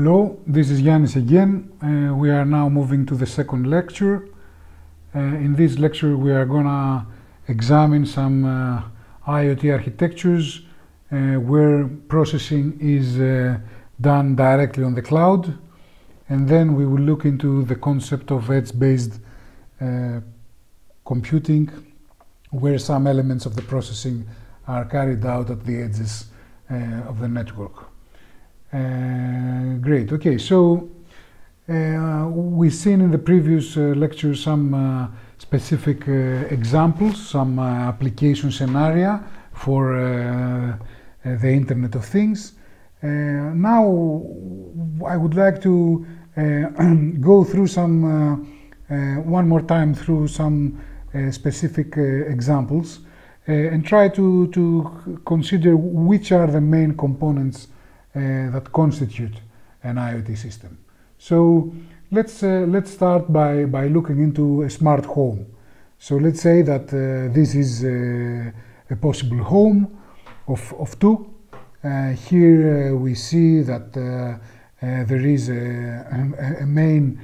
Hello, this is Ioannis again. We are now moving to the second lecture. In this lecture we are gonna examine some IoT architectures where processing is done directly on the cloud, and then we will look into the concept of edge-based computing, where some elements of the processing are carried out at the edges of the network. Great. Okay, so we've seen in the previous lecture some specific examples, some application scenario for the Internet of Things. Now I would like to go through some one more time through some specific examples and try to consider which are the main components that constitute an IoT system. So let's start by looking into a smart home. So let's say that this is a possible home of two. Here we see that there is a main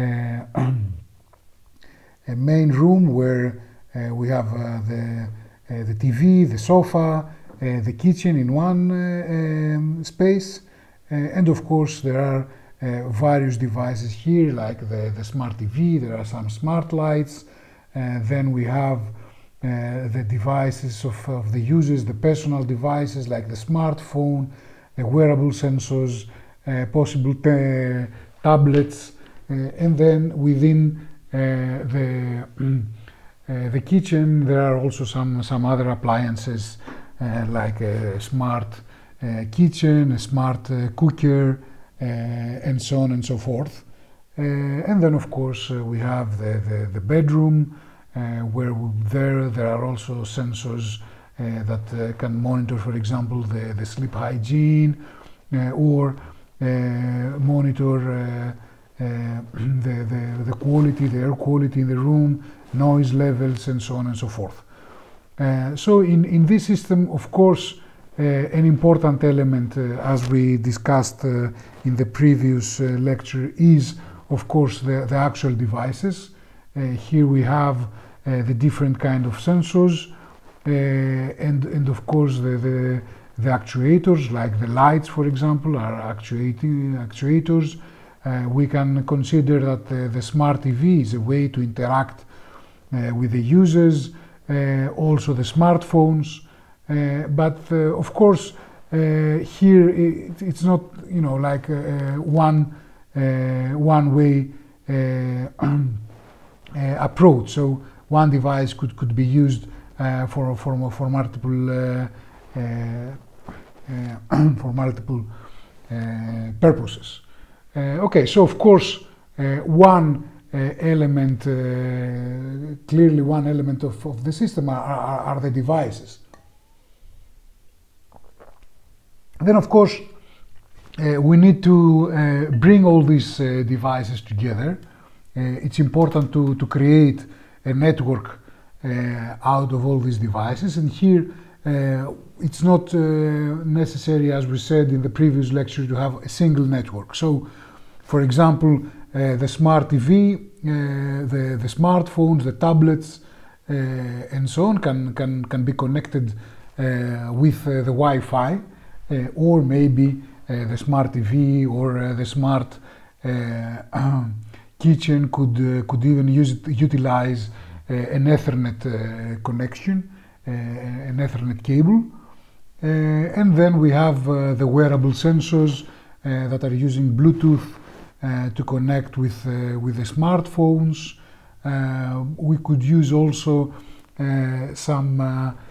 room where we have the TV, the sofa, the kitchen in one space, and of course there are various devices here, like the smart TV. There are some smart lights, then we have the devices of the users, the personal devices like the smartphone, the wearable sensors, possible tablets, and then within the kitchen there are also some other appliances like a smart kitchen, a smart cooker, and so on and so forth. And then of course we have the bedroom, where there are also sensors that can monitor, for example, the sleep hygiene, or monitor the quality, the air quality in the room, noise levels, and so on and so forth. So in this system, of course, an important element, as we discussed in the previous lecture, is of course the actual devices. Here we have the different kind of sensors, and of course the actuators, like the lights, for example, are actuators. We can consider that the smart TV is a way to interact with the users. Also the smartphones, but of course here it's not, you know, like one way approach. So one device could be used for multiple purposes. Okay, so of course one element, clearly one element of the system are the devices. Then of course we need to bring all these devices together. It's important to create a network out of all these devices, and here it's not necessary, as we said in the previous lecture, to have a single network. So for example, the smart TV, the smartphones, the tablets, and so on can be connected with the Wi-Fi, or maybe the smart TV or the smart kitchen could even utilize an Ethernet connection, an Ethernet cable, and then we have the wearable sensors that are using Bluetooth to connect with the smartphones. We could use also some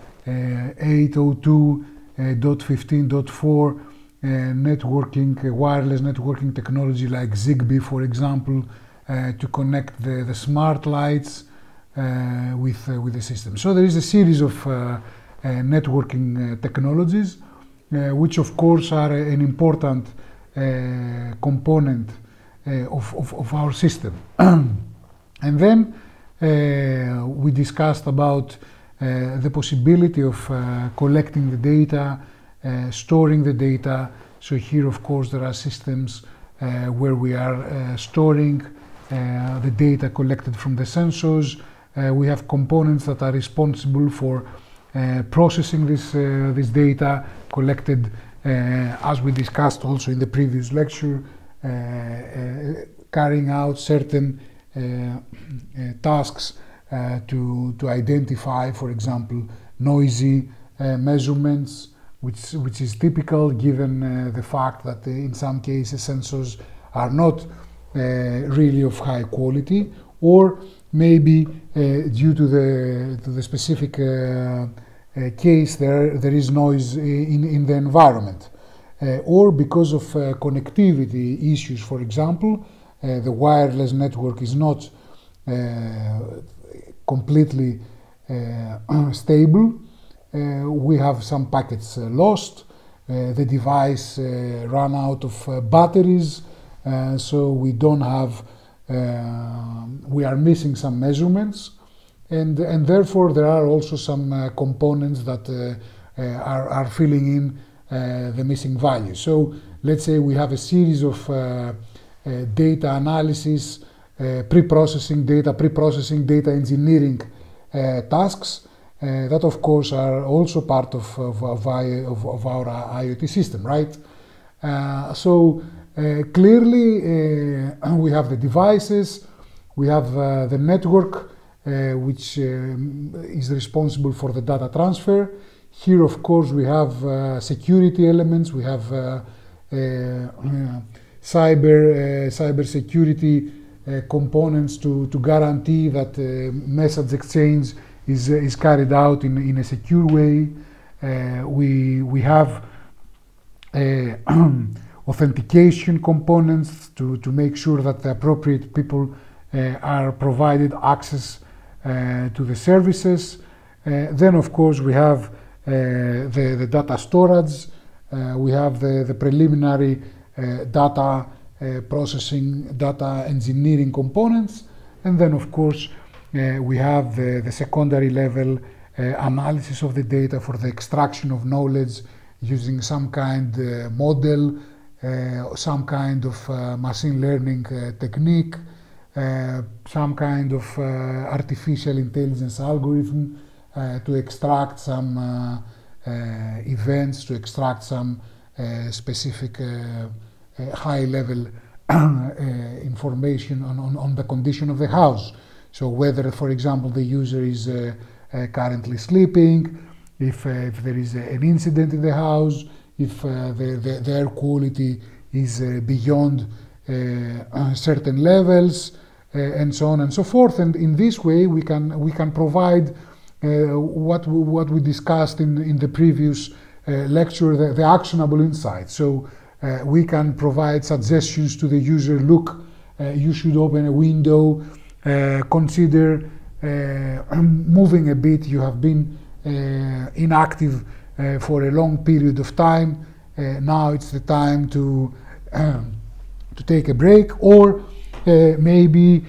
802.15.4 networking, wireless networking technology like Zigbee, for example, to connect the smart lights with the system. So there is a series of networking technologies, which of course are an important component of our system. And then we discussed about the possibility of collecting the data, storing the data. So here of course there are systems where we are storing the data collected from the sensors. We have components that are responsible for processing this data collected, as we discussed also in the previous lecture, carrying out certain tasks to identify, for example, noisy measurements, which is typical given the fact that in some cases sensors are not really of high quality, or maybe due to the specific case there is noise in the environment, or because of connectivity issues, for example, the wireless network is not completely stable. We have some packets lost, the device ran out of batteries, so we don't have, we are missing some measurements, and therefore there are also some components that are filling in the missing values. So let's say we have a series of data analysis, pre-processing data engineering tasks that of course are also part of our IoT system, right? So clearly we have the devices, we have the network which is responsible for the data transfer. Here of course we have security elements, we have cyber security components to guarantee that message exchange is carried out in a secure way. We have authentication components to make sure that the appropriate people are provided access to the services. Then of course we have the data storage, we have the preliminary data processing, data engineering components, and then of course we have the secondary level analysis of the data for the extraction of knowledge using some kind model, some kind of machine learning technique, some kind of artificial intelligence algorithm to extract some events, to extract some specific high-level information on the condition of the house. So whether, for example, the user is currently sleeping, if there is an incident in the house, if the air quality is beyond certain levels, and so on and so forth. And in this way, we can provide what we discussed in the previous lecture, the actionable insights. So we can provide suggestions to the user. Look, you should open a window. Consider moving a bit. You have been inactive for a long period of time. Now it's the time to take a break, or maybe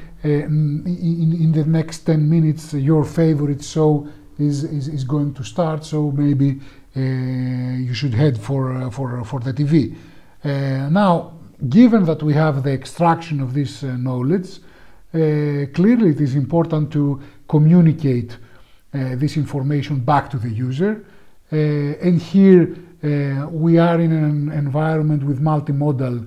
in the next 10 minutes your favorite show is going to start. So maybe you should head for the TV. Now, given that we have the extraction of this knowledge, clearly it is important to communicate this information back to the user. And here we are in an environment with multimodal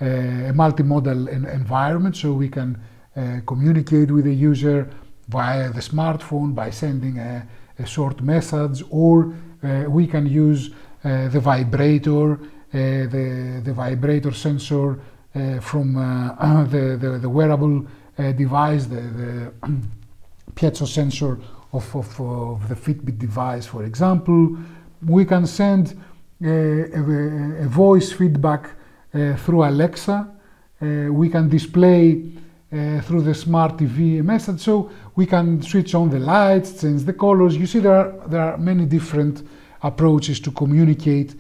environment, so we can communicate with the user via the smartphone by sending a short message, or we can use the vibrator, the vibrator sensor from the wearable device, the piezo sensor of the Fitbit device, for example. We can send a voice feedback through Alexa. We can display through the smart TV a message, so we can switch on the lights, change the colors. You see, there are many different approaches to communicate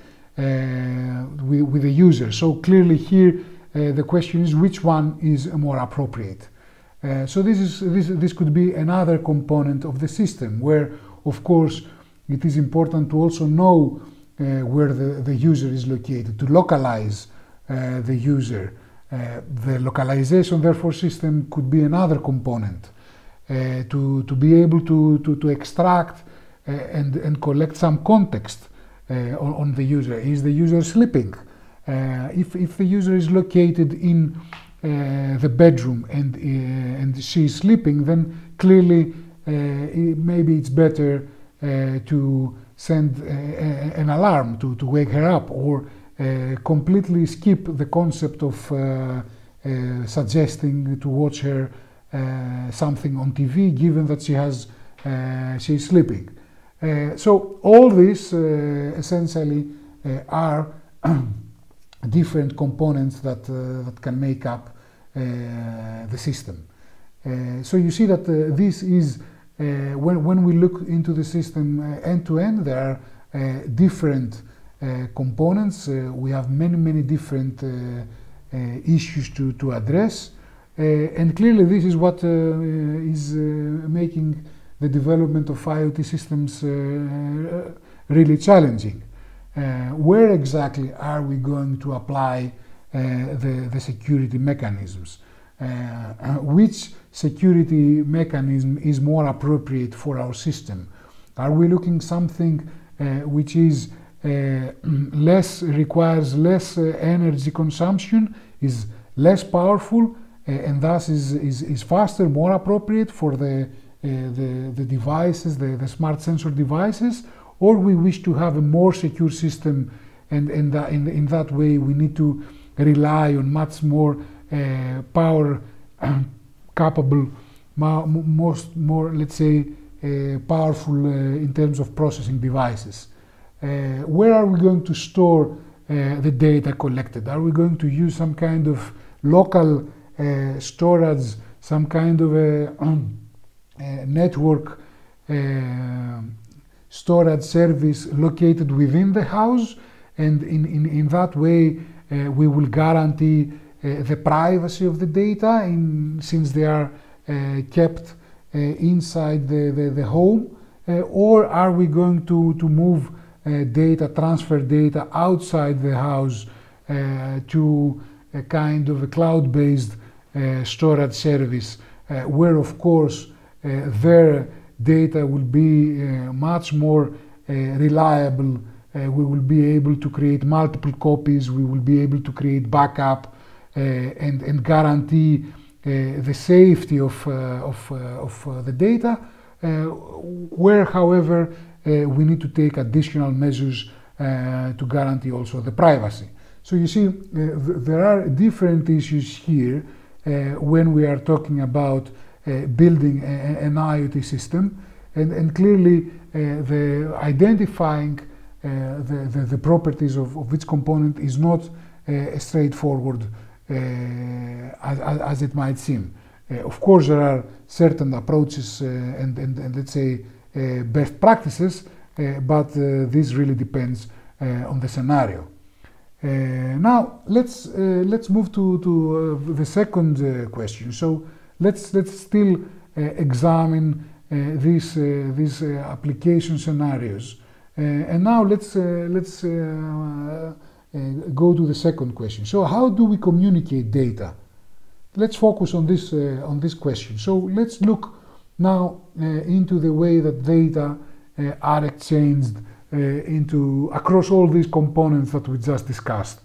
with the user. So clearly here the question is which one is more appropriate. So this could be another component of the system, where of course it is important to also know where the user is located, to localize the user. The localization, therefore, system could be another component to be able to extract and collect some context on the user. Is the user sleeping? If the user is located in the bedroom and she is sleeping, then clearly maybe it's better to send an alarm to wake her up, or completely skip the concept of suggesting to watch her something on TV, given that she is sleeping. So all this essentially are different components that can make up the system. So you see that this is when we look into the system end to end, there are different components. We have many different issues to address, and clearly this is what is making the development of IoT systems really challenging. Where exactly are we going to apply the security mechanisms? Which security mechanism is more appropriate for our system? Are we looking something which is requires less energy consumption, is less powerful, and thus is faster, more appropriate for the devices, the smart sensor devices, or we wish to have a more secure system, and in that way we need to rely on much more power capable, more let's say powerful in terms of processing devices. Where are we going to store the data collected? Are we going to use some kind of local storage, some kind of a network storage service located within the house, and in that way we will guarantee the privacy of the data since they are kept inside the home, or are we going to move transfer data outside the house to a kind of a cloud-based storage service, where of course their data will be much more reliable. We will be able to create multiple copies, we will be able to create backup and guarantee the safety of the data, where however we need to take additional measures to guarantee also the privacy. So you see, there are different issues here when we are talking about building an IoT system, and clearly the identifying the properties of each component is not straightforward as it might seem. Of course, there are certain approaches and let's say best practices, but this really depends on the scenario. Now let's move to the second question. So let's still examine these application scenarios, and now let's go to the second question. So how do we communicate data? Let's focus on this question. So let's look now into the way that data are exchanged across all these components that we just discussed.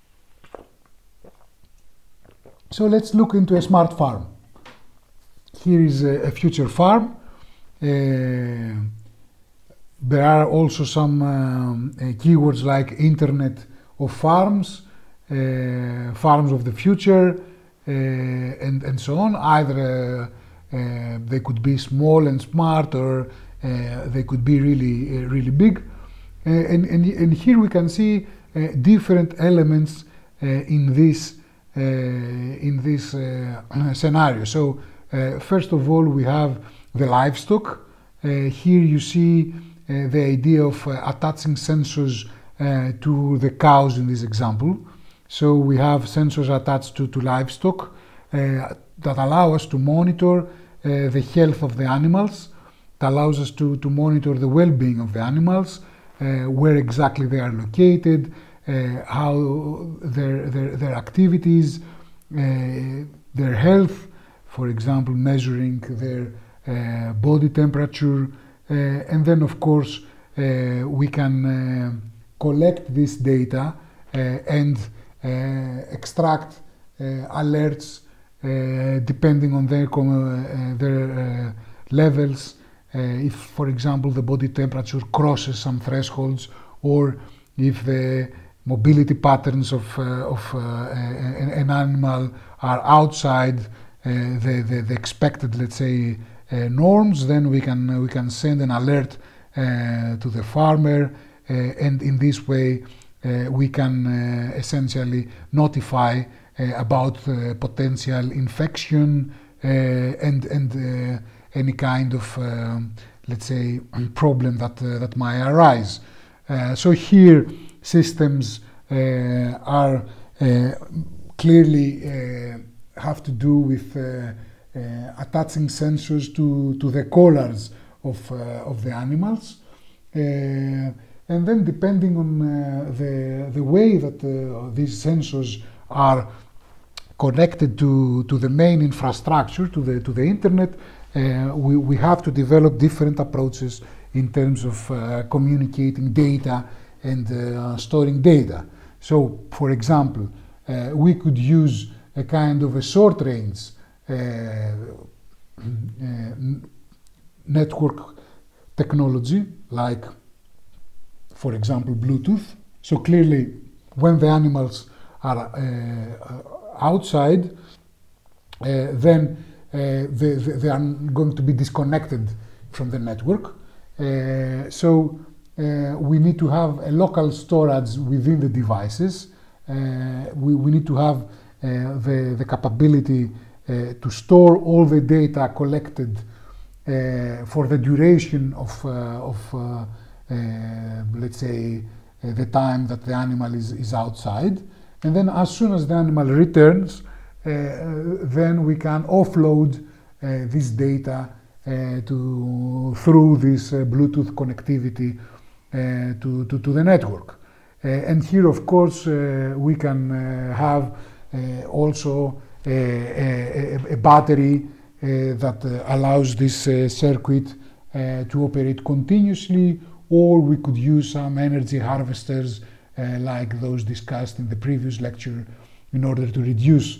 So let's look into a smart farm. Here is a future farm. There are also some keywords like Internet of Farms, farms of the future, and so on. Either they could be small and smart, or they could be really big. And here we can see different elements in this scenario. So first of all, we have the livestock. Here you see the idea of attaching sensors to the cows in this example. So we have sensors attached to livestock that allow us to monitor the health of the animals. It allows us to monitor the well-being of the animals, where exactly they are located, how their activities, their health, for example, measuring their body temperature, and then of course we can collect this data and extract alerts depending on their levels. If, for example, the body temperature crosses some thresholds, or if the mobility patterns of an animal are outside the expected, let's say, norms, then we can send an alert to the farmer, and in this way we can essentially notify about potential infection and any kind of let's say problem that might arise. So here systems are clearly have to do with attaching sensors to the collars of the animals, and then depending on the way that these sensors are connected to the main infrastructure, to the internet, we have to develop different approaches in terms of communicating data and storing data. So, for example, we could use a kind of a short-range network technology, like, for example, Bluetooth. So clearly, when the animals are outside, then they are going to be disconnected from the network. So we need to have a local storage within the devices. We need to have the capability to store all the data collected for the duration of let's say, the time that the animal is outside. And then as soon as the animal returns, then we can offload this data through this Bluetooth connectivity to the network. And here, of course, we can have also a battery that allows this circuit to operate continuously, or we could use some energy harvesters like those discussed in the previous lecture in order to reduce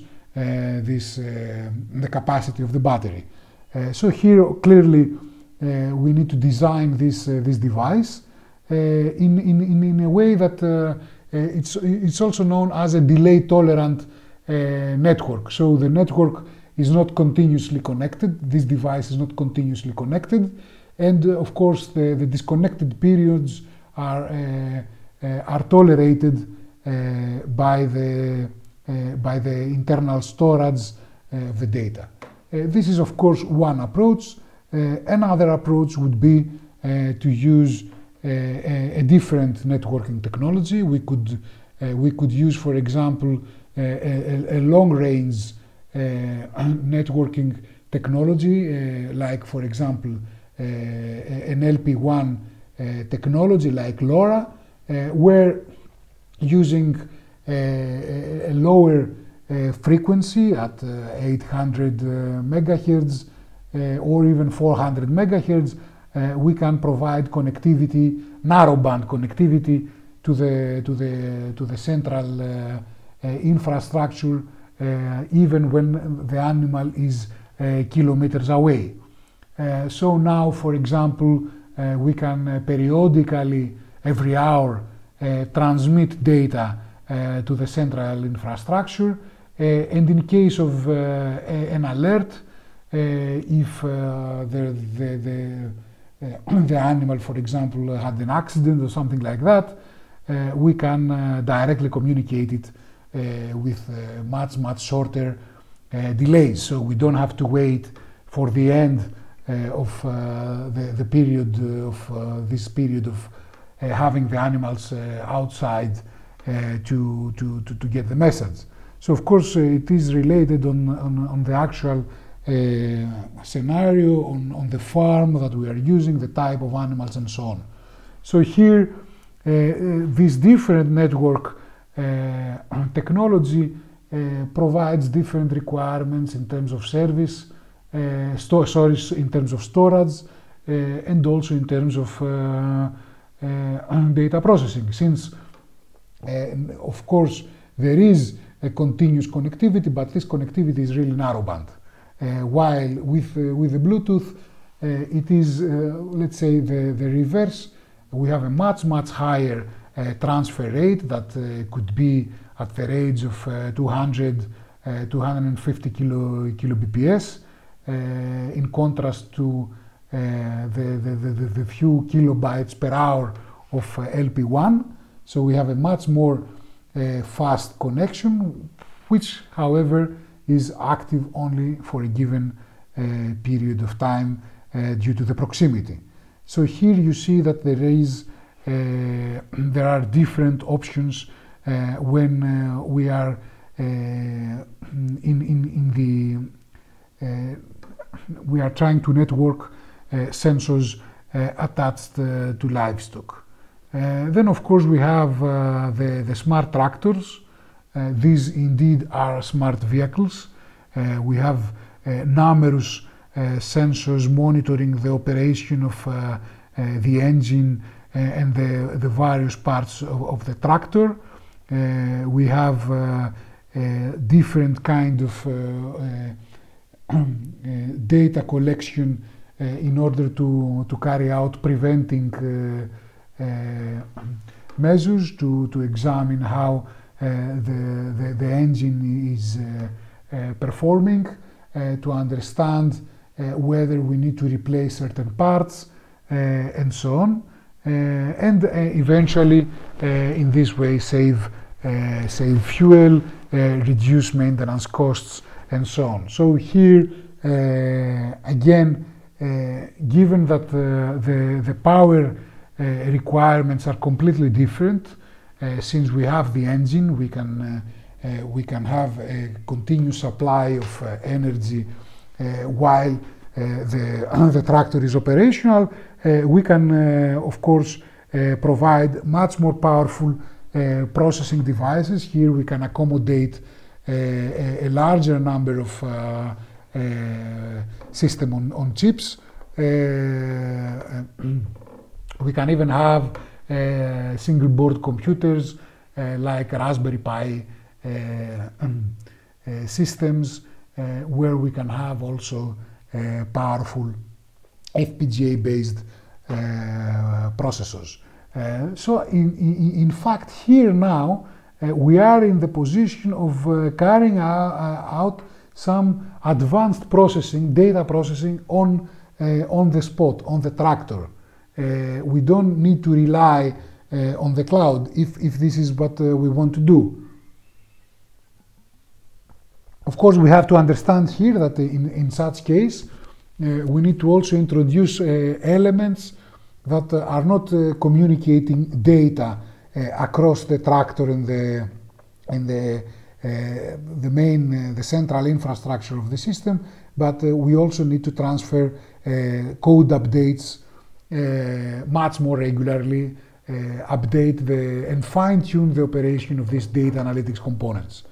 the capacity of the battery. So here clearly we need to design this device in a way that it's also known as a delay tolerant network. So the network is not continuously connected, this device is not continuously connected, and of course the disconnected periods are tolerated by the internal storage of the data. This is of course one approach. Another approach would be to use a different networking technology. We could use, for example, a long-range networking technology, like, for example, an LP1 technology like LoRa, where using a lower frequency at 800 megahertz or even 400 megahertz, we can provide connectivity, narrowband connectivity to the central infrastructure, even when the animal is kilometers away. So now, for example, we can periodically, every hour, transmit data to the central infrastructure, and in case of an alert, if the animal, for example, had an accident or something like that, we can directly communicate it with much shorter delays. So we don't have to wait for the end of the period of this period of having the animals outside to get the message. So of course it is related on the actual scenario, on the farm that we are using, the type of animals and so on. So here this different network technology provides different requirements in terms of service, in terms of storage, and also in terms of data processing. Since, of course, there is a continuous connectivity, but this connectivity is really narrowband. While with the Bluetooth, it is, let's say, the reverse. We have a much higher transfer rate that could be at the range of 200, 250 kbps, in contrast to the few kilobytes per hour of LP1. So we have a much more fast connection, which, however, is active only for a given period of time due to the proximity. So here you see that there are different options when we are we are trying to network sensors attached to livestock. Then, of course, we have the smart tractors. These indeed are smart vehicles. We have numerous sensors monitoring the operation of the engine and the various parts of the tractor. We have different kind of data collection in order to carry out preventing measures to examine how the engine is performing, to understand whether we need to replace certain parts, and so on, and eventually in this way save fuel, reduce maintenance costs, and so on. So here again, given that the power requirements are completely different, since we have the engine, we can have a continuous supply of energy while the tractor is operational. We can, of course, provide much more powerful processing devices. Here we can accommodate a larger number of system on chips. We can even have single board computers like Raspberry Pi systems, where we can have also powerful FPGA-based processors. So in fact, here now we are in the position of carrying out some advanced processing, data processing on the spot, on the tractor. We don't need to rely on the cloud if this is what we want to do. Of course, we have to understand here that in such case, we need to also introduce elements that are not communicating data across the tractor and the central infrastructure of the system, but we also need to transfer code updates much more regularly, update and fine-tune the operation of these data analytics components.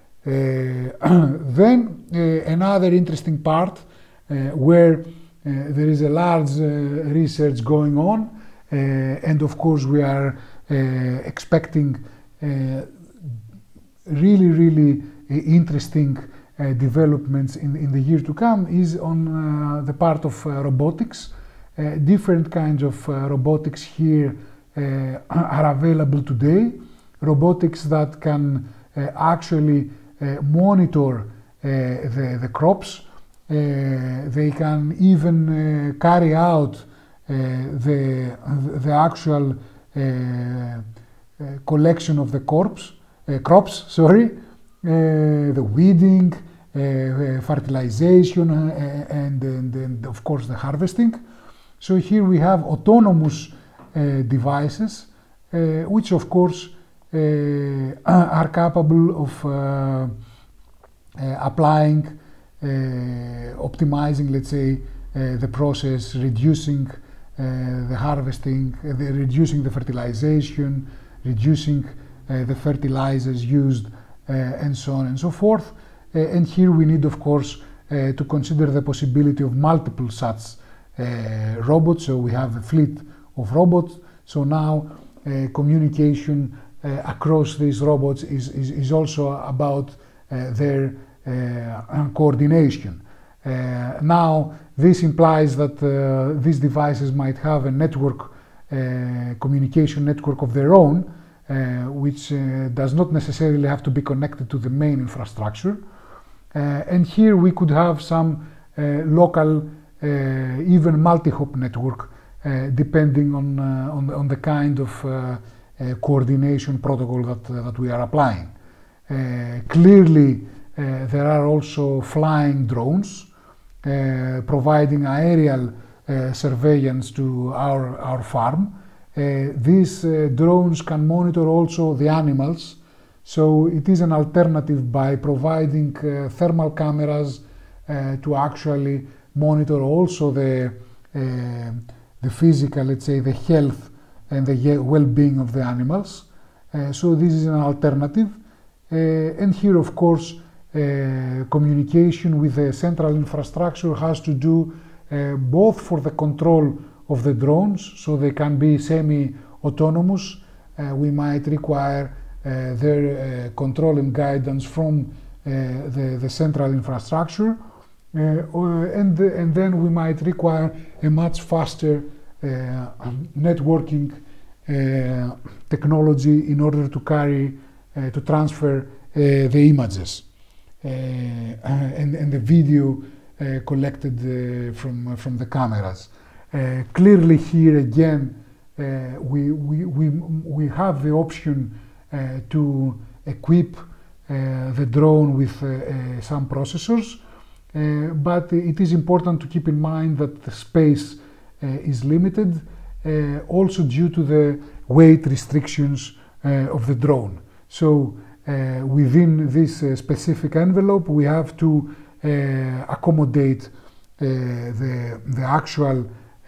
Then another interesting part where there is a large research going on, and of course we are expecting really interesting developments in the year to come, is on the part of robotics. Different kinds of robotics here are available today. Robotics that can actually monitor the crops. They can even carry out the actual collection of the crops, the weeding, fertilization, and of course the harvesting. So here we have autonomous devices, which of course are capable of applying, optimizing, let's say, the process, reducing the harvesting, reducing the fertilization, reducing the fertilizers used and so on and so forth. And here we need, of course, to consider the possibility of multiple such robots. So we have a fleet of robots. So now communication across these robots is also about their coordination. Now, this implies that these devices might have a network, communication network of their own, which does not necessarily have to be connected to the main infrastructure. And here we could have some local, even multi-hop network, depending on the kind of coordination protocol that we are applying. Clearly, there are also flying drones providing aerial surveillance to our farm. These drones can monitor also the animals, so it is an alternative by providing thermal cameras to actually monitor also the physical, let's say, the health and the well-being of the animals. So this is an alternative. And here, of course, communication with the central infrastructure has to do both for the control of the drones, so they can be semi-autonomous. We might require their control and guidance from the central infrastructure, and then we might require a much faster networking technology in order to to transfer the images and the video collected from the cameras. Clearly here again we have the option to equip the drone with some processors, but it is important to keep in mind that the space is limited, also due to the weight restrictions of the drone. So within this specific envelope, we have to accommodate the actual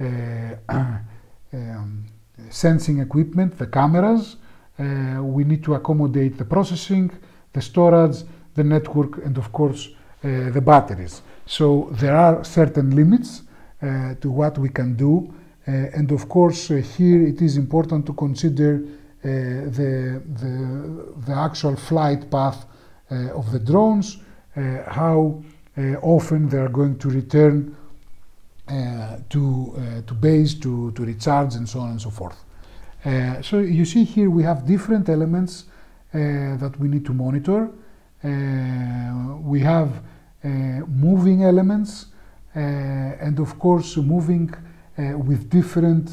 sensing equipment, the cameras. We need to accommodate the processing, the storage, the network, and of course the batteries. So there are certain limits to what we can do, and of course here it is important to consider the actual flight path of the drones, how often they are going to return to base to recharge, and so on and so forth. So you see here we have different elements that we need to monitor. We have moving elements, and of course moving with different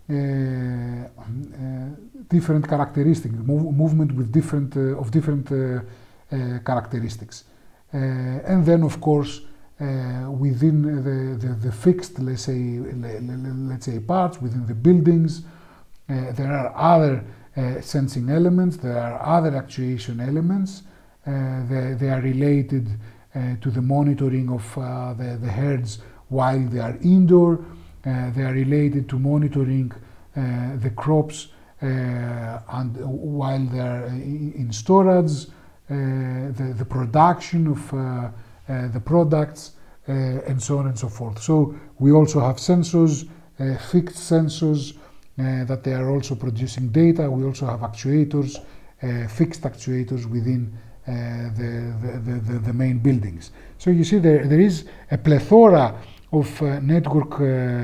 characteristics, movement with different characteristics, and then of course within the fixed, let's say parts within the buildings, there are other sensing elements, there are other actuation elements. They are related to the monitoring of the herds while they are indoor. They are related to monitoring the crops and while they are in storage, the production of the products, and so on and so forth. So we also have sensors, fixed sensors, that they are also producing data. We also have actuators, fixed actuators within the main buildings. So you see there is a plethora of network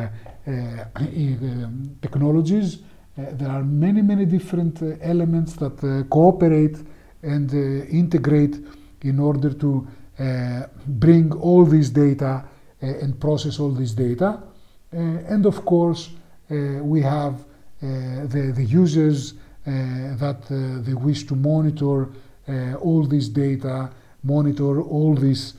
technologies. There are many different elements that cooperate and integrate in order to bring all this data and process all this data. And of course we have the users that they wish to monitor all this data, monitor all these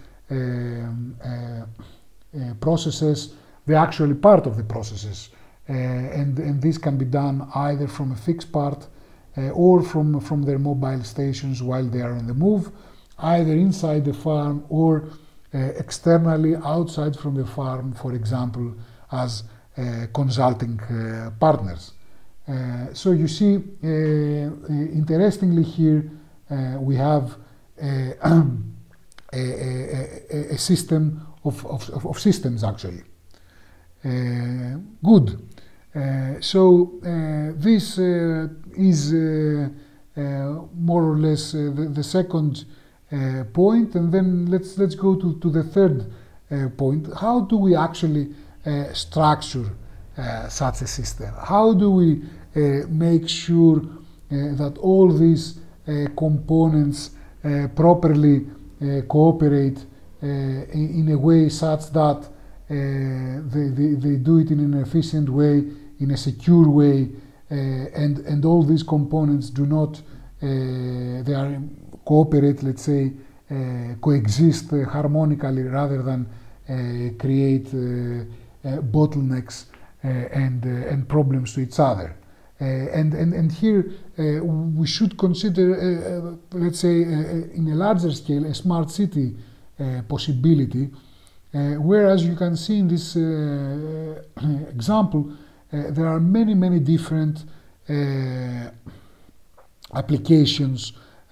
processes. They're actually part of the processes, and this can be done either from a fixed part or from their mobile stations while they are on the move, either inside the farm or externally outside from the farm, for example, as consulting partners. So you see, interestingly here, we have a system of systems, actually. Good. So this is more or less the second point, and then let's go to the third point. How do we actually structure such a system? How do we make sure that all these components properly cooperate in a way such that they do it in an efficient way, in a secure way, and all these components do not, they are cooperate, let's say, coexist harmonically rather than create bottlenecks and problems to each other. And here we should consider, let's say, in a larger scale, a smart city possibility, whereas you can see in this example, there are many different applications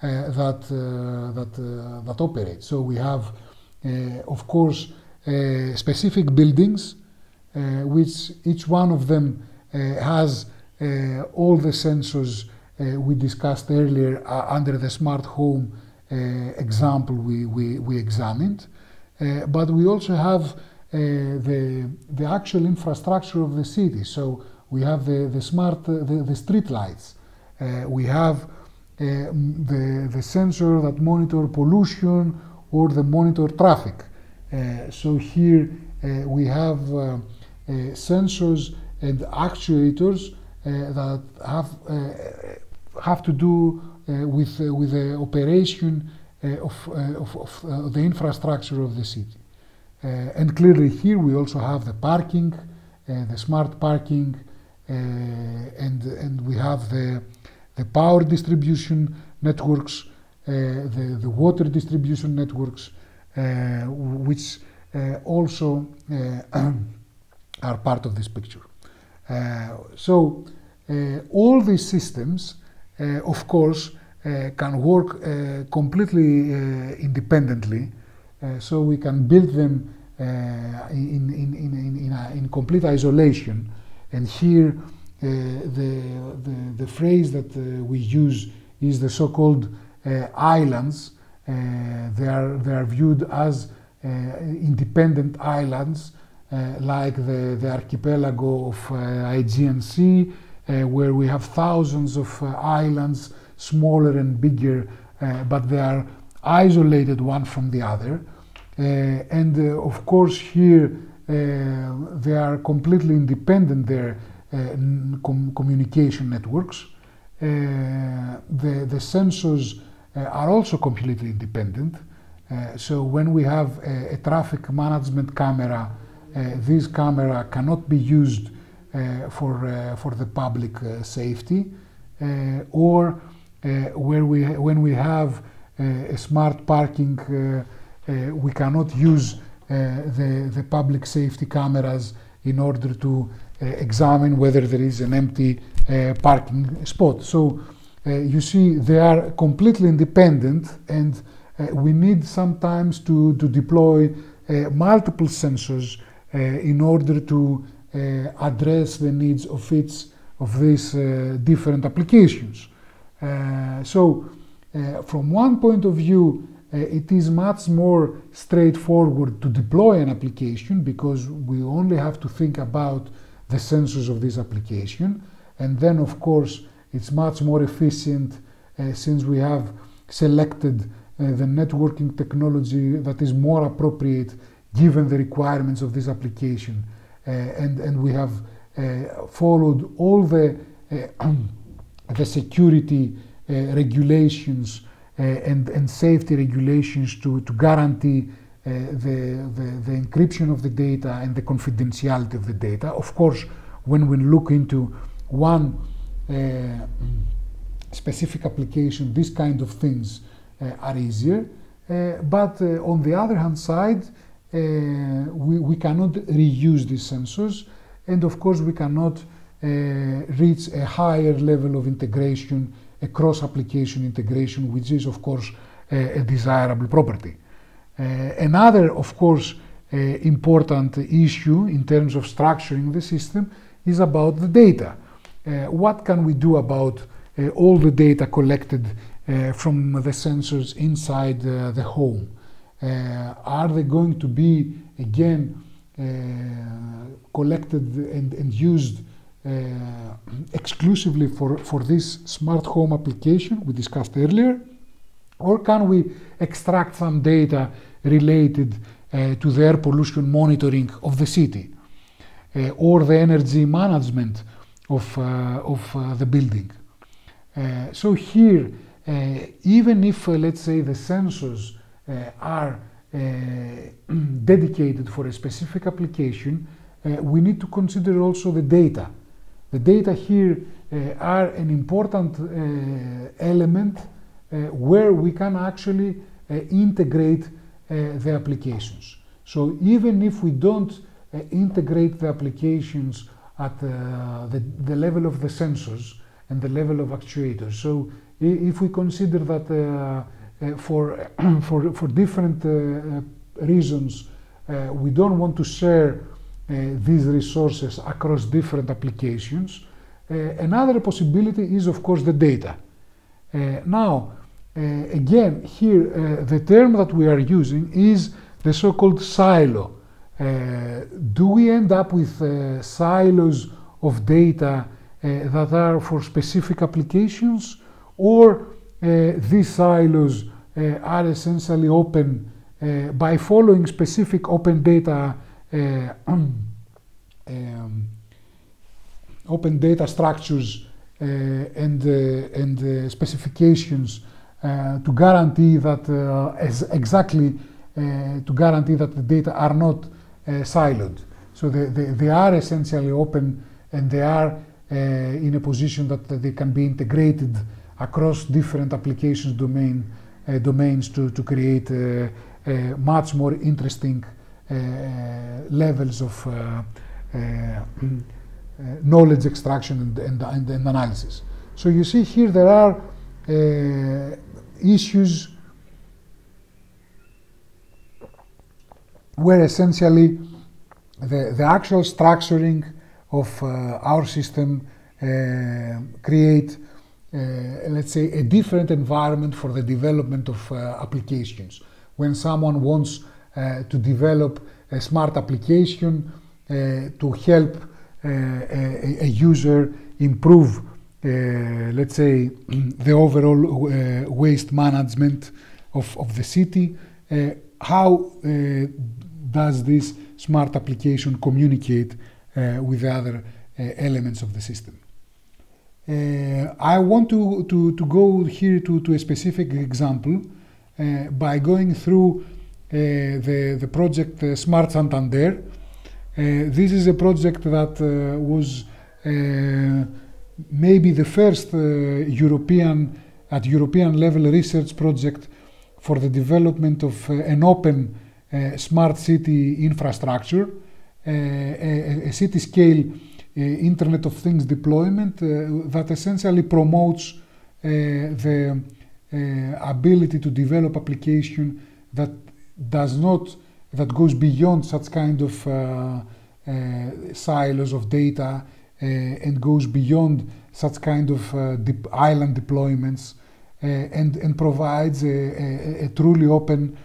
that operate. So we have, of course, specific buildings, which each one of them has all the sensors we discussed earlier under the smart home example we examined. But we also have the actual infrastructure of the city. So we have the street lights. We have the sensor that monitor pollution or the monitor traffic. So here we have sensors and actuators that have to do with the operation of the infrastructure of the city. And clearly here we also have the parking, the smart parking, and we have the power distribution networks, the water distribution networks, which also are part of this picture. So all these systems, of course, can work completely independently. So we can build them in complete isolation. And here, the phrase that we use is the so-called islands. They are viewed as independent islands, like the archipelago of Aegean Sea, where we have thousands of islands, smaller and bigger, but they are isolated one from the other. And of course here they are completely independent, their communication networks. The sensors are also completely independent. So when we have a traffic management camera, this camera cannot be used for the public safety, or when we have a smart parking, we cannot use the public safety cameras in order to examine whether there is an empty parking spot. So you see, they are completely independent, and we need sometimes to deploy multiple sensors in order to address the needs of each of these different applications. So from one point of view, it is much more straightforward to deploy an application, because we only have to think about the sensors of this application. And then, of course, it's much more efficient since we have selected the networking technology that is more appropriate given the requirements of this application. And we have followed all the security regulations and safety regulations to guarantee the encryption of the data and the confidentiality of the data. Of course, when we look into one specific application, these kind of things are easier. But on the other hand side, we cannot reuse these sensors, and of course we cannot reach a higher level of integration, a cross-application integration, which is of course a desirable property. Another, of course, important issue in terms of structuring the system is about the data. What can we do about all the data collected from the sensors inside the home? Are they going to be again collected and used exclusively for this smart home application we discussed earlier? Or can we extract some data related to the air pollution monitoring of the city or the energy management of the building? So here, even if, let's say, the sensors are dedicated for a specific application, we need to consider also the data. The data here are an important element where we can actually integrate the applications. So even if we don't integrate the applications at the level of the sensors and the level of actuators, so if we consider that for different reasons we don't want to share these resources across different applications, another possibility is, of course, the data. Now, again, here the term that we are using is the so-called silo. Do we end up with silos of data that are for specific applications, or these silos are essentially open by following specific open data structures and specifications to guarantee that to guarantee that the data are not siloed. So they are essentially open, and they are in a position that they can be integrated across different applications domains to create much more interesting levels of knowledge extraction and analysis. So you see here there are issues where essentially the actual structuring of our system create, let's say, a different environment for the development of applications. When someone wants to develop a smart application to help a user improve, let's say, the overall waste management of the city, how does this smart application communicate with the other elements of the system? I want to go here to a specific example by going through the project Smart Santander. This is a project that was maybe the first European level research project for the development of an open smart city infrastructure, a city scale Internet of Things deployment that essentially promotes the ability to develop application that goes beyond such kind of silos of data and goes beyond such kind of island deployments and provides a truly open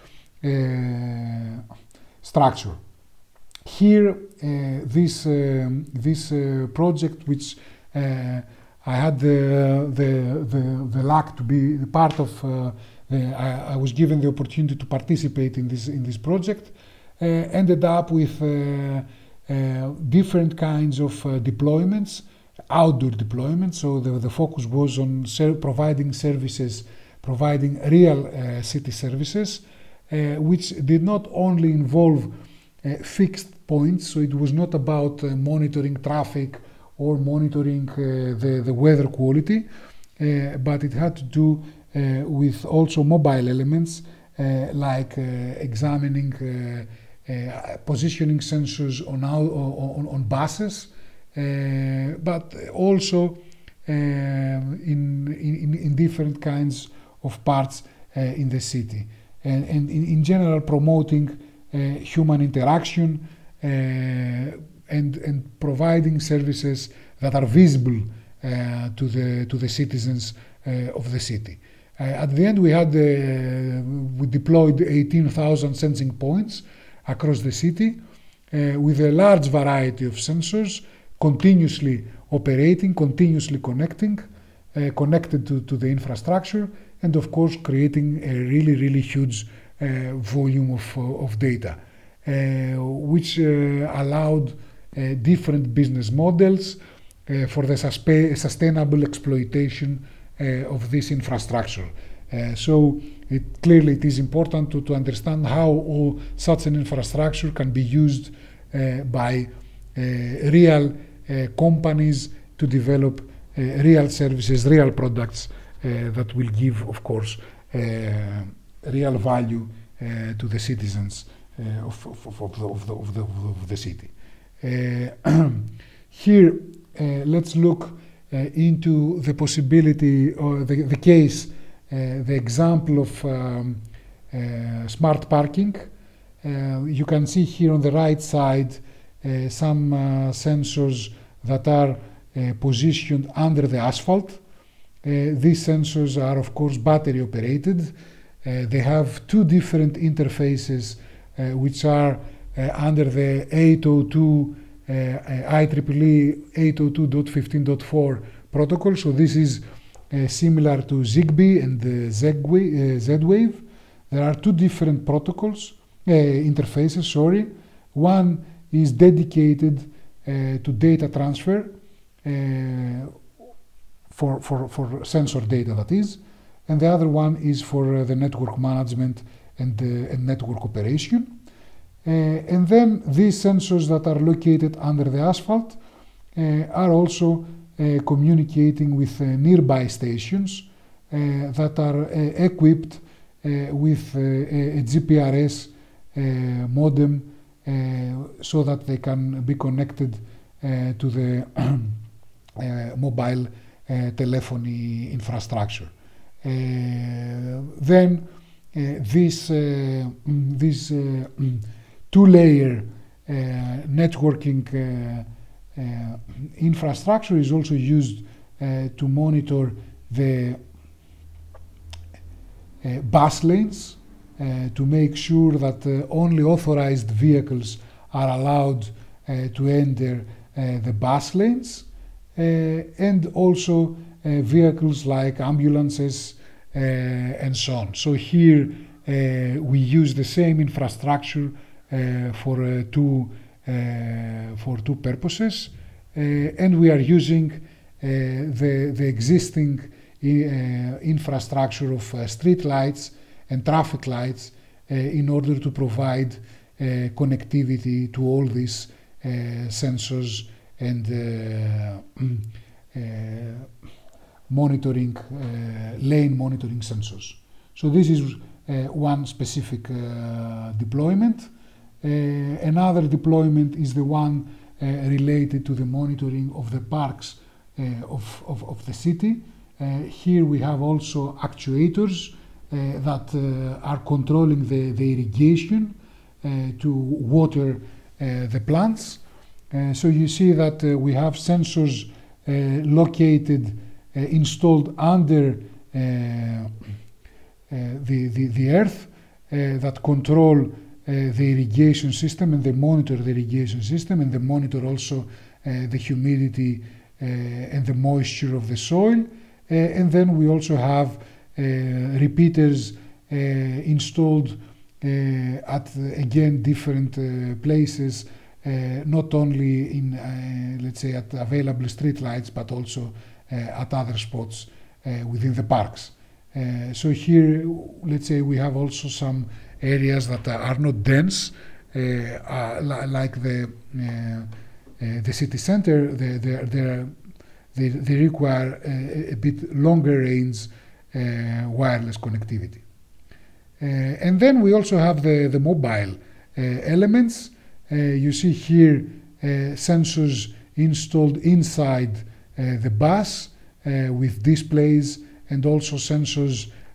structure. Here, this project, which I had the luck to be part of, I was given the opportunity to participate in this project, ended up with different kinds of deployments, outdoor deployments. So the focus was on providing services, providing real city services, which did not only involve fixed points. So it was not about monitoring traffic or monitoring the weather quality, but it had to do with also mobile elements like examining positioning sensors on buses, but also in different kinds of parts in the city, and in general promoting human interaction and providing services that are visible to the citizens of the city. At the end, we deployed 18,000 sensing points across the city with a large variety of sensors continuously operating, continuously connected to the infrastructure, and of course creating a really huge volume of data, which allowed different business models for the sustainable exploitation of this infrastructure. So clearly it is important to understand how all such an infrastructure can be used by real companies to develop real services, real products that will give, of course, real value to the citizens of the city. Here, let's look into the possibility or the case, the example of smart parking. You can see here on the right side some sensors that are positioned under the asphalt. These sensors are, of course, battery operated. They have two different interfaces which are under the 802 IEEE 802.15.4 protocol. So this is similar to Zigbee and the Z-Wave. There are two different protocols, interfaces, sorry. One is dedicated to data transfer for sensor data, that is, and the other one is for the network management and network operation. And then these sensors that are located under the asphalt are also communicating with nearby stations that are equipped with a GPRS modem so that they can be connected to the mobile telephony infrastructure. Then this two-layer networking infrastructure is also used to monitor the bus lanes to make sure that only authorized vehicles are allowed to enter the bus lanes, and also vehicles like ambulances and so on. So here we use the same infrastructure for two purposes, and we are using the existing infrastructure of street lights and traffic lights in order to provide connectivity to all these sensors and monitoring, lane monitoring sensors. So this is one specific deployment. Another deployment is the one related to the monitoring of the parks of the city. Here we have also actuators that are controlling the irrigation to water the plants. So you see that we have sensors located, installed under the earth that control the irrigation system, and they monitor the irrigation system, and they monitor also the humidity and the moisture of the soil. And then we also have repeaters installed at, again, different places, not only in, let's say, at available street lights, but also at other spots within the parks. So here, let's say, we have also some areas that are not dense, like the city center. They require a bit longer range wireless connectivity. And then we also have the mobile elements. You see here sensors installed inside the bus with displays, and also sensors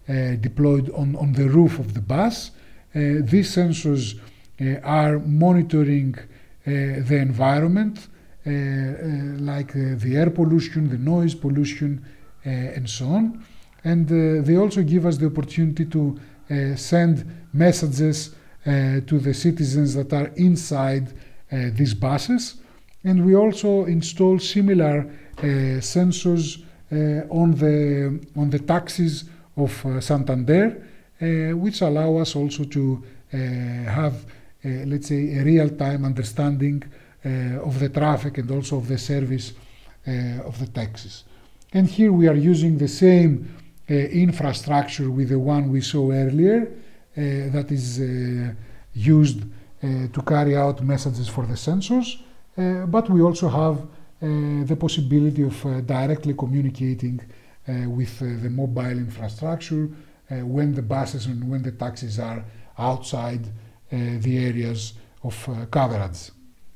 deployed on the roof of the bus. These sensors are monitoring the environment, like the air pollution, the noise pollution, and so on. And they also give us the opportunity to send messages to the citizens that are inside these buses. And we also install similar sensors on the taxis of Santander, which allow us also to have, let's say, a real-time understanding of the traffic and also of the service of the taxis. And here we are using the same infrastructure with the one we saw earlier, that is used to carry out messages for the sensors, but we also have the possibility of directly communicating with the mobile infrastructure when the buses and when the taxis are outside the areas of coverage.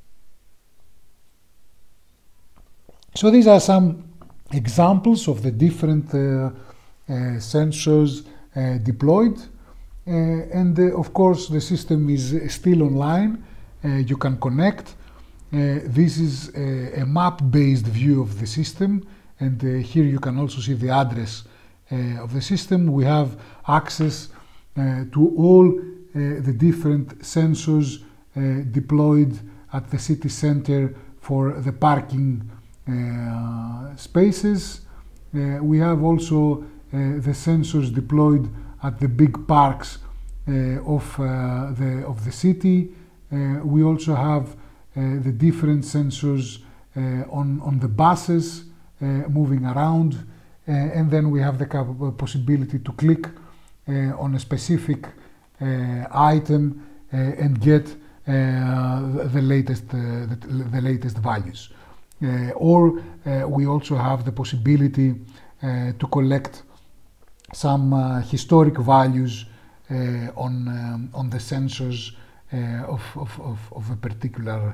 So these are some examples of the different sensors deployed, and of course the system is still online. You can connect. This is a map-based view of the system, and here you can also see the address of the system. We have access to all the different sensors deployed at the city center for the parking spaces. We have also the sensors deployed at the big parks of the city. We also have the different sensors on the buses moving around, and then we have the possibility to click on a specific item and get the latest values. Or we also have the possibility to collect some historic values on the sensors of a particular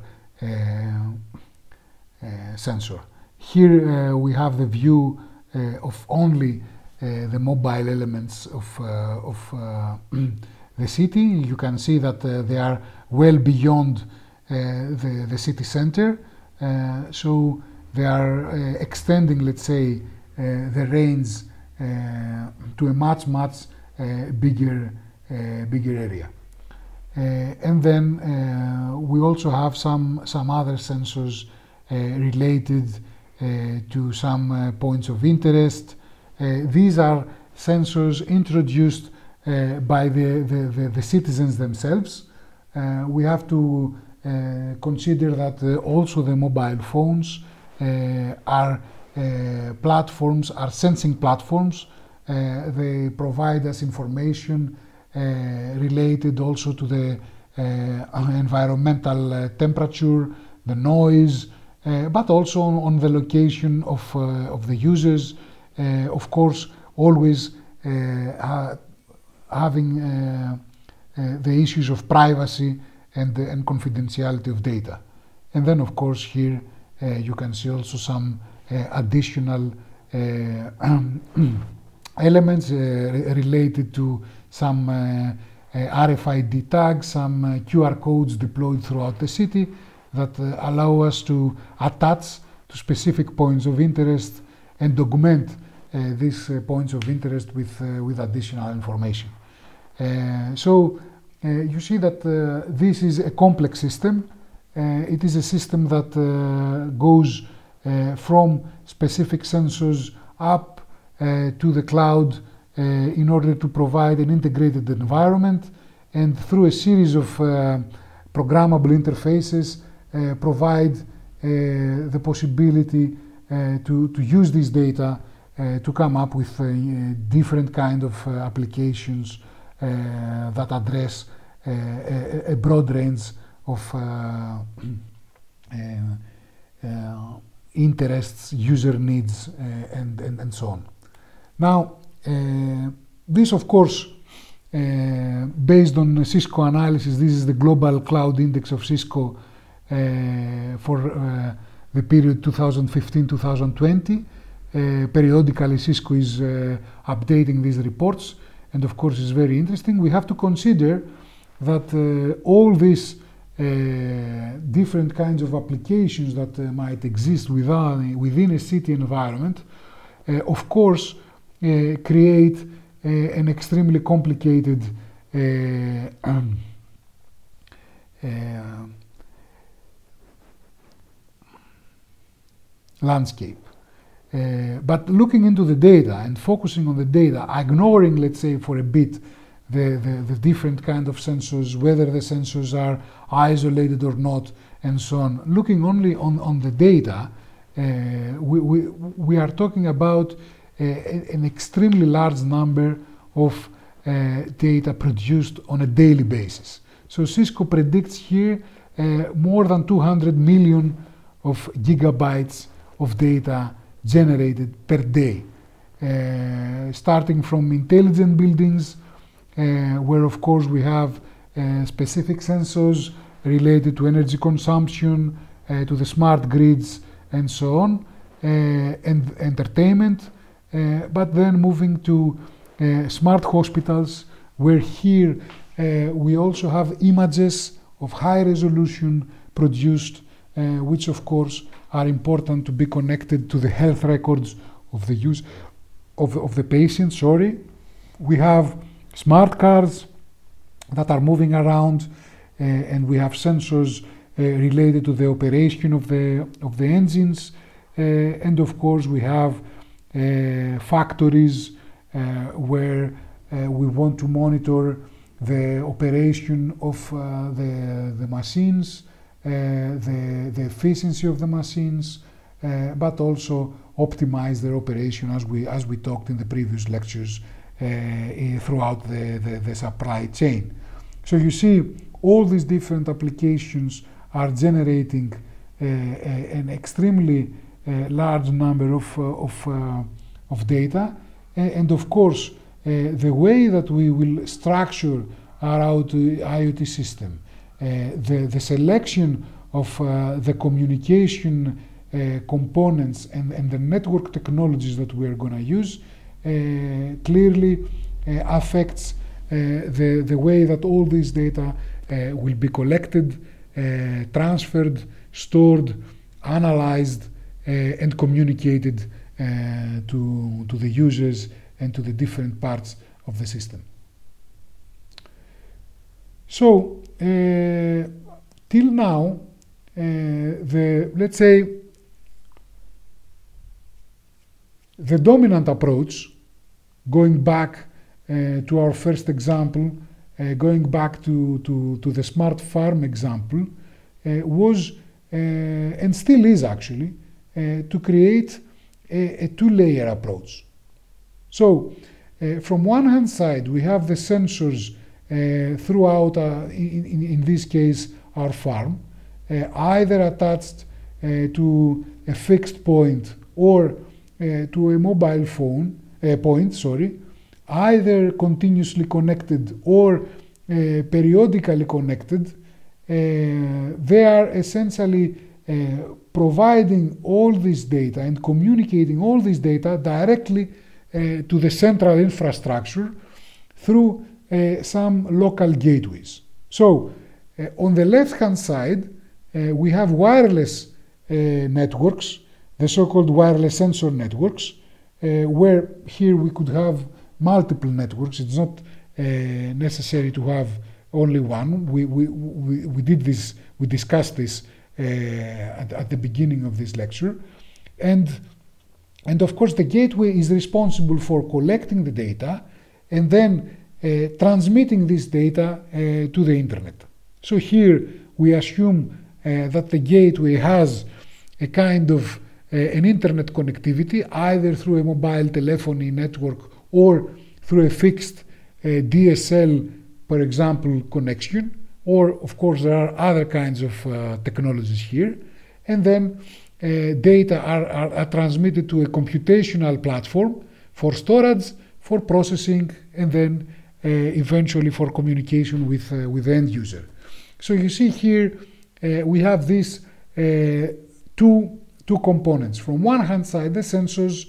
sensor. Here we have the view of only the mobile elements of the city. You can see that they are well beyond the city center, so they are extending, let's say, the range to a much bigger area. And then we also have some other sensors related to some points of interest. These are sensors introduced by the citizens themselves. We have to consider that also the mobile phones are platforms, are sensing platforms. They provide us information related also to the environmental temperature, the noise, but also on the location of the users. Of course, always having the issues of privacy and confidentiality of data. And then, of course, here you can see also some additional elements related to some RFID tags, some QR codes deployed throughout the city that allow us to attach to specific points of interest and document these points of interest with additional information. So you see that this is a complex system. It is a system that goes from specific sensors up to the cloud in order to provide an integrated environment, and through a series of programmable interfaces provide the possibility to use this data to come up with different kind of applications that address a broad range of interests, user needs, and so on. Now, this, of course, based on Cisco analysis, this is the global cloud index of Cisco for the period 2015-2020. periodically Cisco is updating these reports, and of course it's very interesting. We have to consider that all these different kinds of applications that might exist within a city environment, of course, create an extremely complicated landscape. But looking into the data and focusing on the data, ignoring, let's say, for a bit, the different kind of sensors, whether the sensors are isolated or not, and so on. Looking only on the data, we are talking about an extremely large number of data produced on a daily basis. So Cisco predicts here more than 200 million of gigabytes of data generated per day, starting from intelligent buildings, where of course we have specific sensors related to energy consumption, to the smart grids and so on, and entertainment, but then moving to smart hospitals, where here we also have images of high resolution produced, which of course are important to be connected to the health records of the use of the patient. We have smart cars that are moving around, and we have sensors related to the operation of the engines, and of course we have factories where we want to monitor the operation of the machines, the efficiency of the machines, but also optimize their operation, as we talked in the previous lectures, throughout the supply chain. So you see, all these different applications are generating an extremely large number of data, and of course the way that we will structure our IoT system, the selection of the communication components and the network technologies that we are going to use clearly affects the way that all this data will be collected, transferred, stored, analyzed, and communicated to the users and to the different parts of the system. So till now, let's say the dominant approach, going back to our first example, going back to the smart farm example, was and still is actually to create a two-layer approach. So from one hand side, we have the sensors throughout, in this case, our farm, either attached to a fixed point or to a mobile phone point, either continuously connected or periodically connected. They are essentially providing all this data and communicating all this data directly to the central infrastructure through some local gateways. So on the left-hand side, we have wireless networks, the so-called wireless sensor networks, where here we could have multiple networks. It's not necessary to have only one. We did this, we discussed this at the beginning of this lecture. And of course the gateway is responsible for collecting the data and then transmitting this data to the internet. So here we assume that the gateway has a kind of an internet connectivity, either through a mobile telephony network or through a fixed DSL, for example, connection, or of course there are other kinds of technologies here, and then data are transmitted to a computational platform for storage, for processing, and then eventually for communication with the end user. So you see here we have these two components. From one hand side, the sensors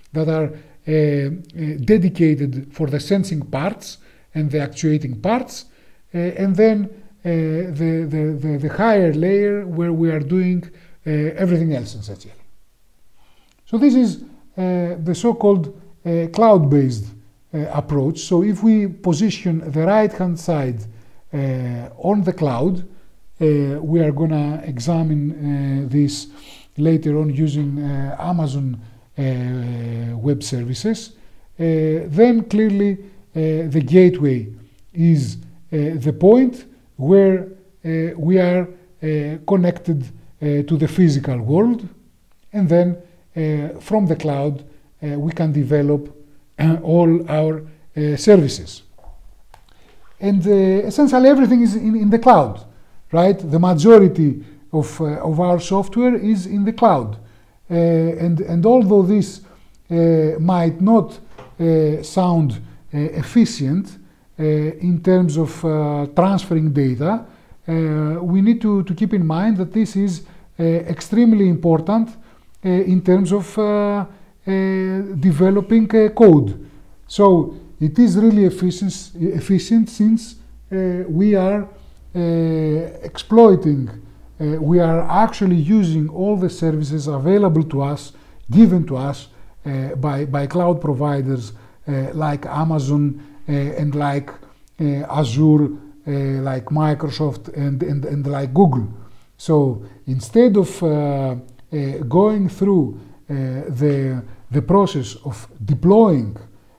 that are dedicated for the sensing parts and the actuating parts, and then the higher layer where we are doing everything else essentially. So this is the so-called cloud-based approach. So if we position the right-hand side on the cloud, we are going to examine this later on using Amazon Web Services. Then clearly the gateway is the point where we are connected to the physical world, and then from the cloud we can develop all our services. And essentially everything is in the cloud, right? The majority of our software is in the cloud. And although this might not sound efficient in terms of transferring data, we need to keep in mind that this is extremely important in terms of developing code. So it is really efficient since we are exploiting, we are actually using all the services available to us, given to us by cloud providers like Amazon and like Azure, like Microsoft and like Google. So instead of going through the process of deploying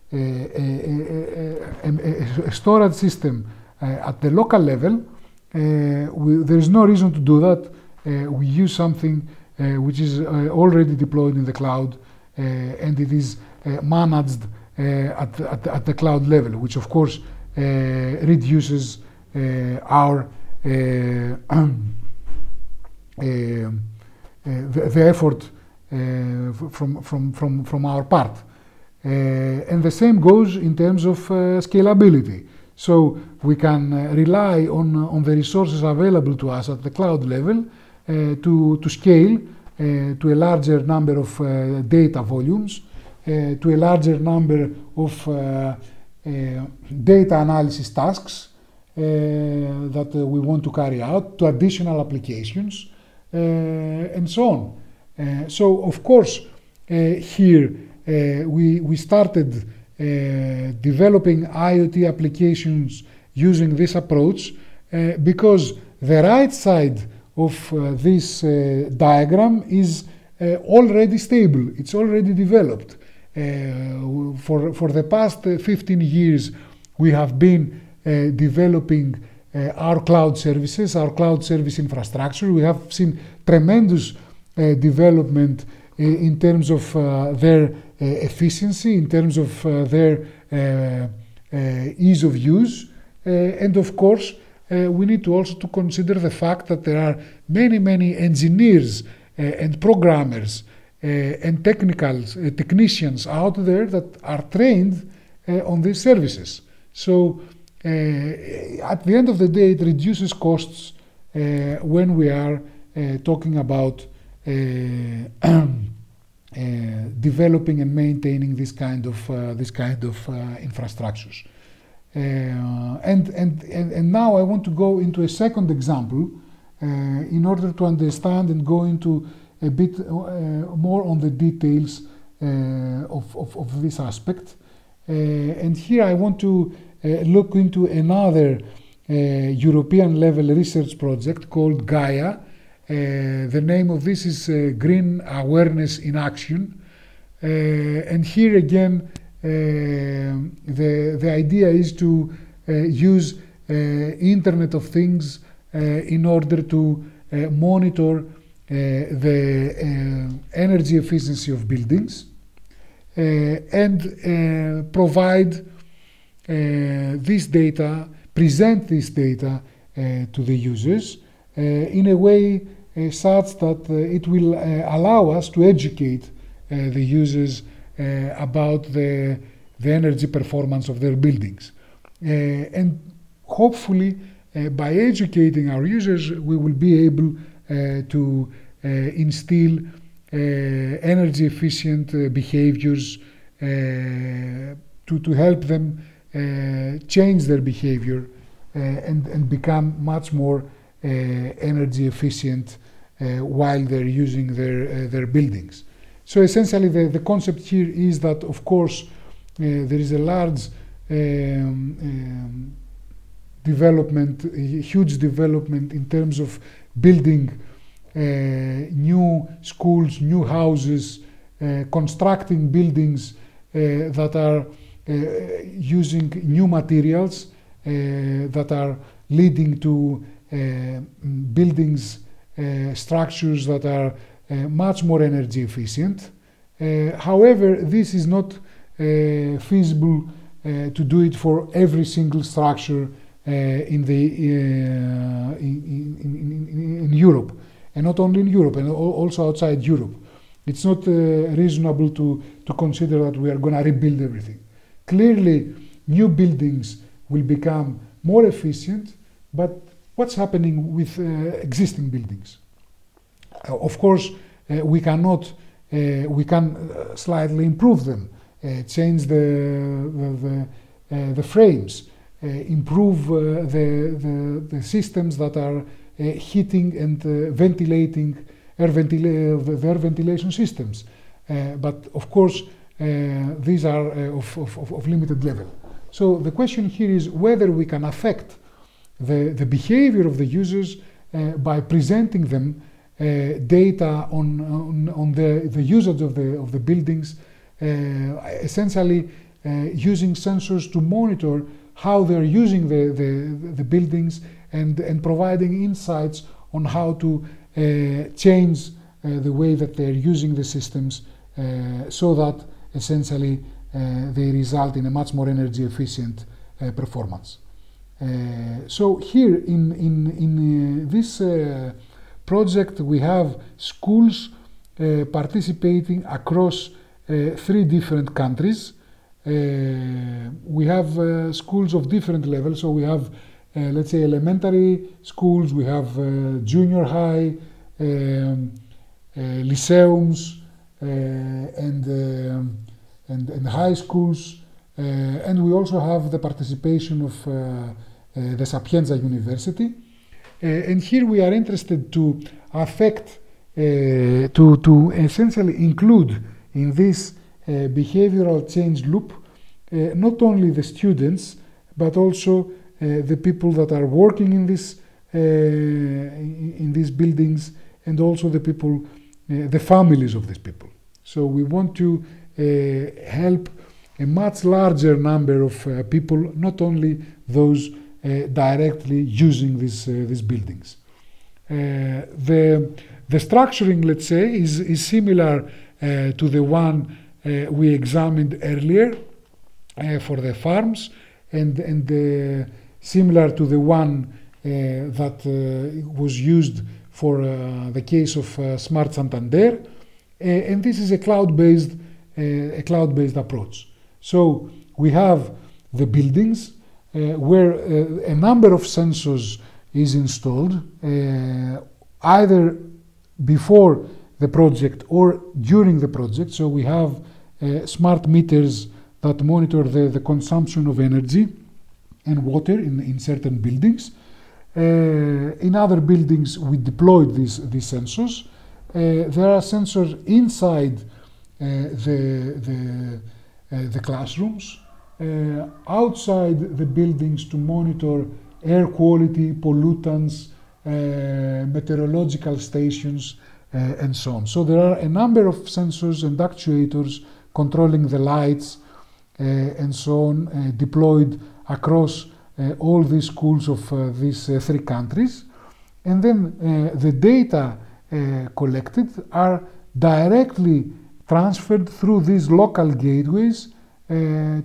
a storage system at the local level, there is no reason to do that. We use something which is already deployed in the cloud, and it is managed at the cloud level, which of course reduces our the effort from our part. And the same goes in terms of scalability. So we can rely on the resources available to us at the cloud level to scale to a larger number of data volumes, to a larger number of data analysis tasks that we want to carry out, to additional applications, and so on. So of course here we started developing IoT applications using this approach because the right side of this diagram is already stable, it's already developed. For the past 15 years we have been developing our cloud services, our cloud service infrastructure. We have seen tremendous development in terms of their efficiency, in terms of their ease of use, and of course we need to also to consider the fact that there are many engineers and programmers and technicians out there that are trained on these services. So at the end of the day, it reduces costs when we are talking about developing and maintaining this kind of infrastructures. And now I want to go into a second example in order to understand and go into a bit more on the details of this aspect. And here I want to look into another European level research project called Gaia. The name of this is Green Awareness in Action. And here again the idea is to use Internet of Things in order to monitor the energy efficiency of buildings and provide this data, present this data to the users in a way such that it will allow us to educate the users about the energy performance of their buildings. And hopefully by educating our users we will be able to instill energy efficient behaviors to help them change their behavior and become much more energy efficient while they're using their buildings. So essentially the concept here is that, of course, there is a large development, huge development in terms of building new schools, new houses, constructing buildings that are using new materials that are leading to buildings, structures that are much more energy efficient. However, this is not feasible to do it for every single structure in Europe, and not only in Europe, and also outside Europe. It's not reasonable to consider that we are going to rebuild everything. Clearly, new buildings will become more efficient, but what's happening with existing buildings? Of course, we can slightly improve them, change the frames, improve the systems that are heating and ventilating air ventilation systems. But of course, these are of limited level. So the question here is whether we can affect the behavior of the users by presenting them data on the usage of the buildings, essentially using sensors to monitor how they're using the buildings and providing insights on how to change the way that they're using the systems so that essentially they result in a much more energy efficient performance. So here in this project we have schools participating across 3 different countries. We have schools of different levels, so we have let's say elementary schools, we have junior high, lyceums, and high schools, and we also have the participation of the Sapienza University. And here we are interested to affect, to essentially include in this behavioral change loop not only the students, but also the people that are working in these buildings, and also the people, the families of these people. So we want to help a much larger number of people, not only those directly using these buildings. The structuring, let's say, is similar to the one we examined earlier for the farms, and similar to the one that was used for the case of Smart Santander, and this is a cloud-based approach. So we have the buildings where a number of sensors is installed, either before the project or during the project. So we have smart meters that monitor the consumption of energy and water in certain buildings. In other buildings, we deployed these sensors. There are sensors inside the classrooms, outside the buildings to monitor air quality, pollutants, meteorological stations, and so on. So there are a number of sensors and actuators controlling the lights and so on, deployed across all these schools of these 3 countries. And then the data collected are directly transferred through these local gateways and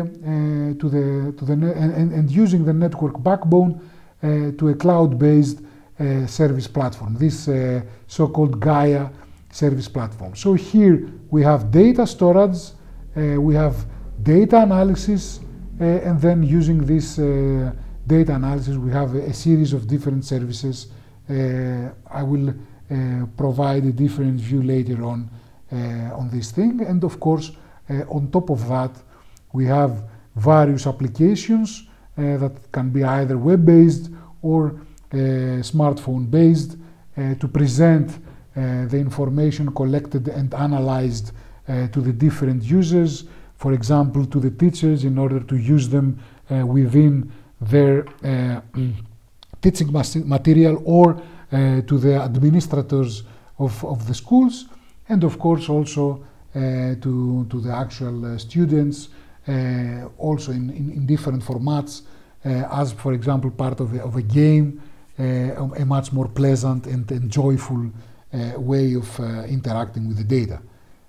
using the network backbone to a cloud-based service platform, this so-called Gaia service platform. So here we have data storage, we have data analysis, and then using this data analysis we have a series of different services. I will provide a different view later on this thing. And of course, on top of that, we have various applications that can be either web-based or smartphone-based to present the information collected and analyzed to the different users, for example, to the teachers in order to use them within their teaching material, or to the administrators of the schools, and of course also to the actual students, also in different formats, as for example part of a game, a much more pleasant and joyful way of interacting with the data.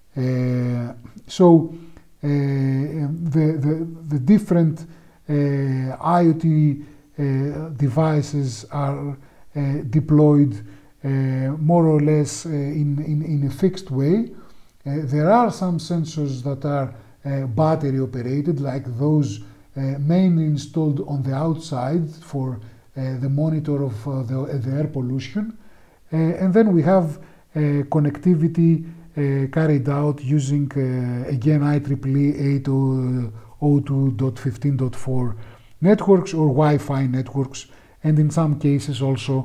So the different IoT devices are deployed more or less in a fixed way. There are some sensors that are battery operated, like those mainly installed on the outside for the monitor of the air pollution. And then we have connectivity carried out using again IEEE 802.15.4 networks or Wi-Fi networks, and in some cases also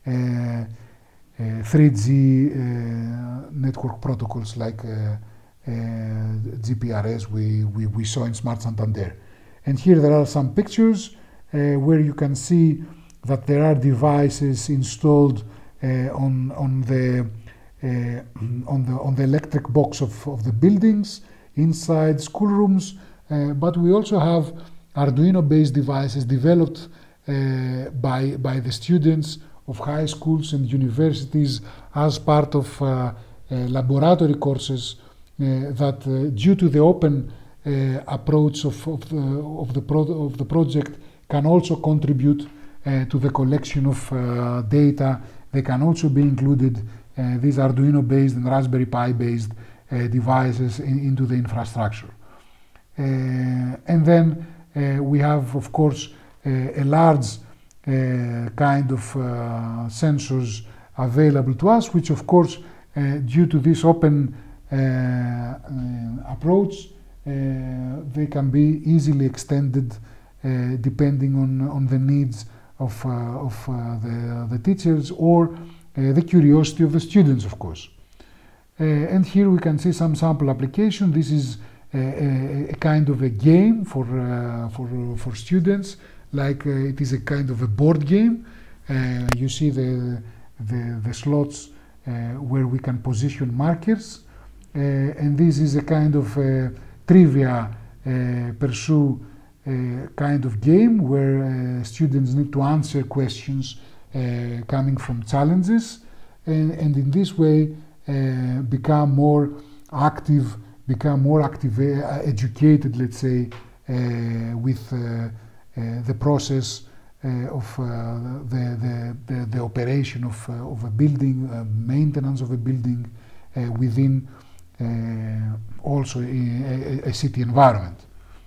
3G network protocols like GPRS we saw in Smart Santander. And here there are some pictures where you can see that there are devices installed on the electric box of the buildings inside schoolrooms, but we also have Arduino-based devices developed by the students of high schools and universities as part of laboratory courses that, due to the open approach of the project, can also contribute to the collection of data. They can also be included, these Arduino-based and Raspberry Pi-based devices into the infrastructure. And then we have, of course, a large kind of sensors available to us, which, of course, due to this open approach, they can be easily extended depending on the needs of the teachers or the curiosity of the students, of course. And here we can see some sample application. This is a kind of a game for students, like it is a kind of a board game. You see the slots where we can position markers, and this is a kind of trivia pursue kind of game where students need to answer questions coming from challenges, and in this way become more active, educated, let's say, with the process of the operation of a building, maintenance of a building within also a city environment.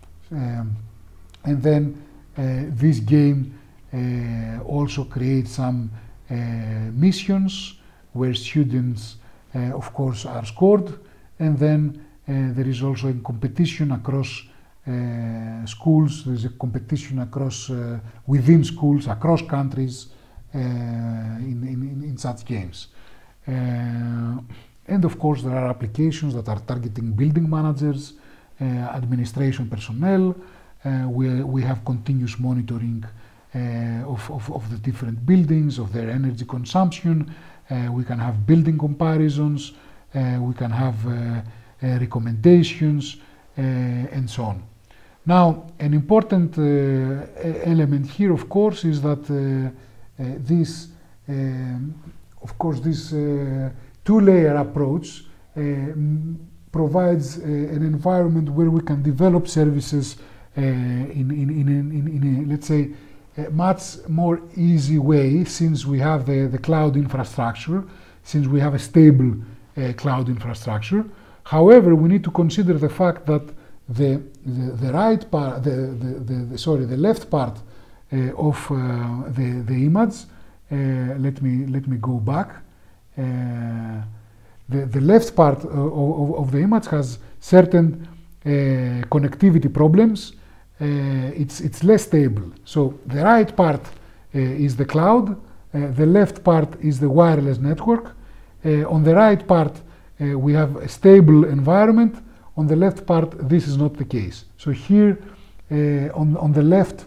And then this game also creates some missions where students, of course, are scored, and then there is also a competition across schools. There is a competition across within schools, across countries, in such games. And of course, there are applications that are targeting building managers, administration personnel. We have continuous monitoring of the different buildings, of their energy consumption. We can have building comparisons. We can have recommendations, and so on. Now, an important element here, of course, is that this two-layer approach provides an environment where we can develop services in let's say, a much more easy way, since we have the cloud infrastructure, since we have a stable cloud infrastructure. However, we need to consider the fact that the left part of the image. Let me go back. the left part of the image has certain connectivity problems. It's less stable. So the right part is the cloud, the left part is the wireless network. On the right part we have a stable environment. On the left part this is not the case. So here on the left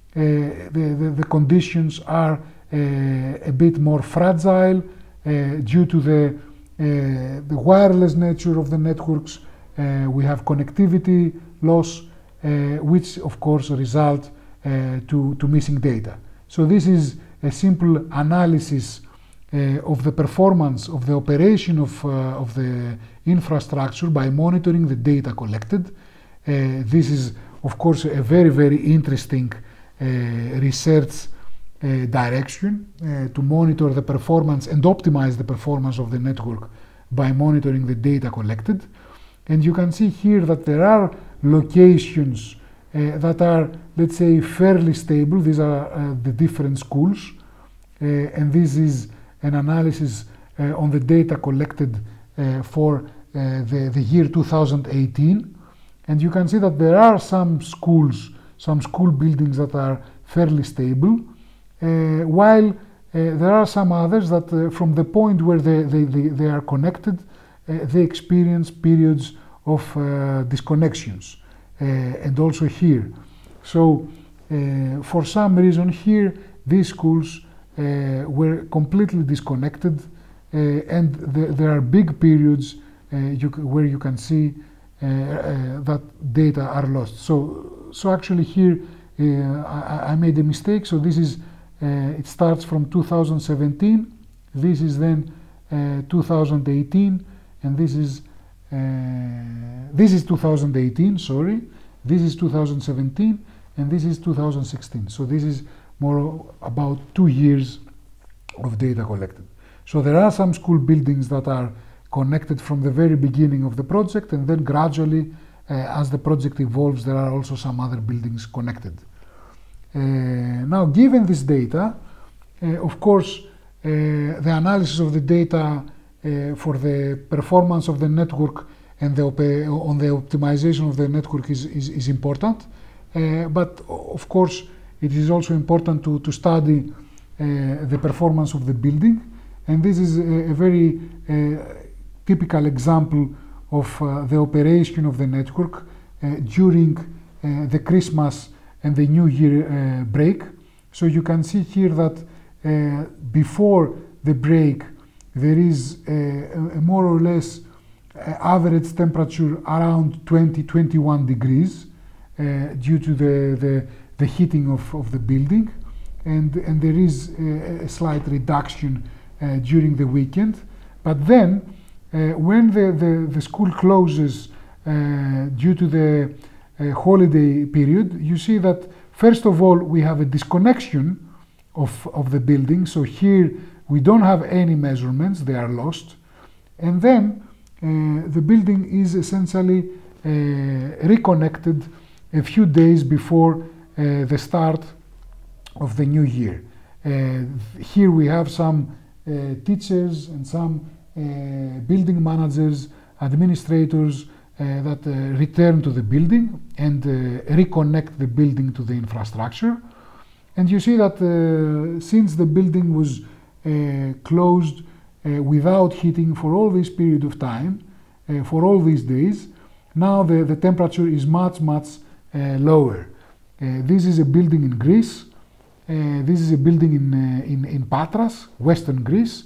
the conditions are a bit more fragile due to the wireless nature of the networks. We have connectivity loss, which of course result to missing data. So this is a simple analysis of the performance of the operation of the infrastructure by monitoring the data collected. This is of course a very interesting research direction to monitor the performance and optimize the performance of the network by monitoring the data collected. And you can see here that there are locations that are, let's say, fairly stable. These are the different schools, and this is an analysis on the data collected for the year 2018. And you can see that there are some schools, some school buildings that are fairly stable, while there are some others that from the point where they are connected, they experience periods of disconnections, and also here. So for some reason here, these schools were completely disconnected, and there are big periods where you can see that data are lost. So actually here I made a mistake. So this is it starts from 2017. This is then 2018, and this is 2018. Sorry, this is 2017, and this is 2016. So this is more about 2 years of data collected. So there are some school buildings that are connected from the very beginning of the project, and then gradually, as the project evolves, there are also some other buildings connected. Now, given this data, of course, the analysis of the data for the performance of the network and on the optimization of the network is important. But of course, it is also important to study the performance of the building. And this is a very typical example of the operation of the network during the Christmas and the New Year break. So you can see here that before the break there is a more or less average temperature around 20-21 degrees due to the heating of the building, and there is a slight reduction during the weekend. But then when the school closes due to the holiday period, you see that first of all we have a disconnection of the building. So here we don't have any measurements, they are lost. And then the building is essentially reconnected a few days before the start of the new year. Here we have some teachers and some building managers, administrators that return to the building and reconnect the building to the infrastructure. And you see that since the building was closed without heating for all this period of time, for all these days, now the temperature is much lower. This is a building in Greece. This is a building in Patras, Western Greece.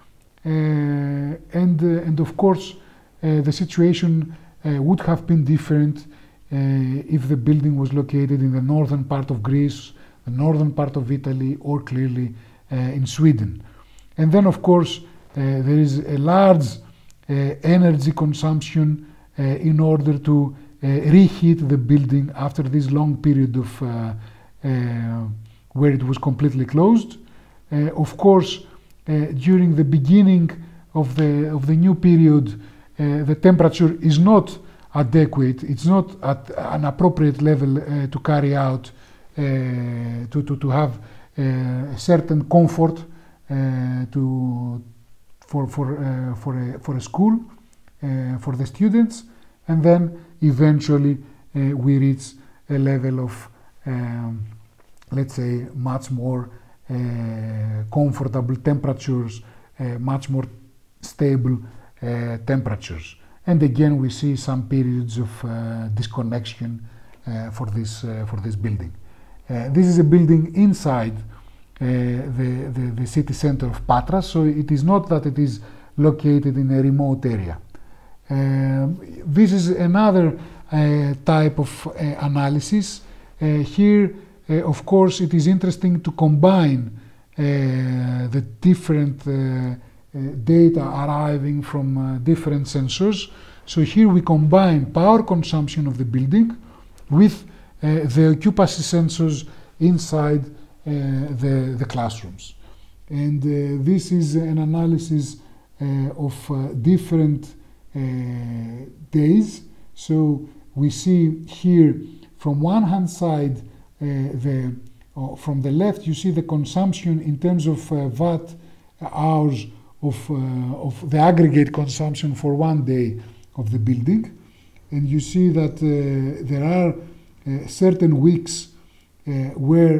And of course, the situation would have been different if the building was located in the northern part of Greece, the northern part of Italy, or clearly in Sweden. And then, of course, there is a large energy consumption in order to reheat the building after this long period of where it was completely closed. Of course, during the beginning of the new period, the temperature is not adequate. It's not at an appropriate level to carry out, to have a certain comfort for a school, for the students, and then eventually we reach a level of, let's say, much more comfortable temperatures, much more stable temperatures. And again, we see some periods of disconnection for this building. This is a building inside the city center of Patras, so it is not that it is located in a remote area. This is another type of analysis. Here, of course, it is interesting to combine the different data arriving from different sensors. So here we combine power consumption of the building with the occupancy sensors inside the classrooms. And this is an analysis of different days. So we see here from one hand side, from the left, you see the consumption in terms of watt hours of the aggregate consumption for one day of the building. And you see that there are certain weeks where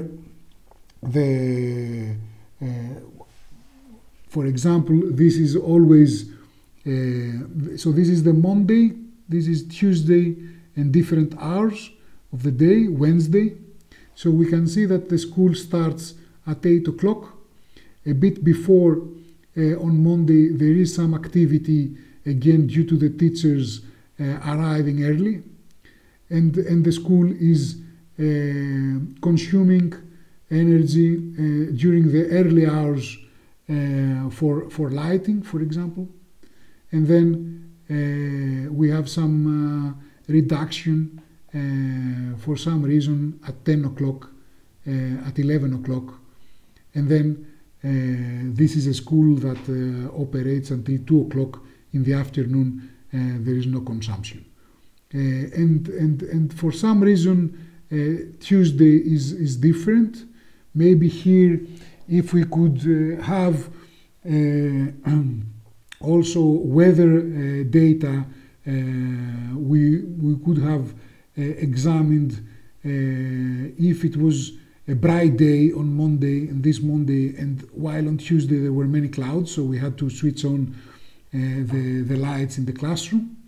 for example, this is always, so this is the Monday, this is Tuesday, and different hours of the day, Wednesday. So we can see that the school starts at 8 o'clock. A bit before, on Monday, there is some activity, again, due to the teachers arriving early. And the school is consuming energy during the early hours for lighting, for example. And then we have some reduction for some reason at 10 o'clock, at 11 o'clock. And then this is a school that operates until 2 o'clock in the afternoon. There is no consumption. And for some reason, Tuesday is different. Maybe here, if we could have also weather data, we could have examined if it was a bright day on Monday, and this Monday, and while on Tuesday there were many clouds, so we had to switch on the lights in the classroom,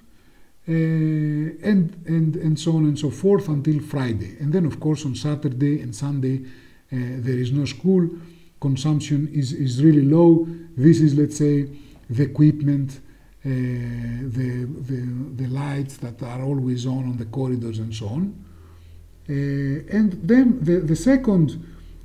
and so on and so forth until Friday. And then, of course, on Saturday and Sunday there is no school. Consumption is really low. This is, let's say, the equipment, the lights that are always on the corridors and so on. And then the second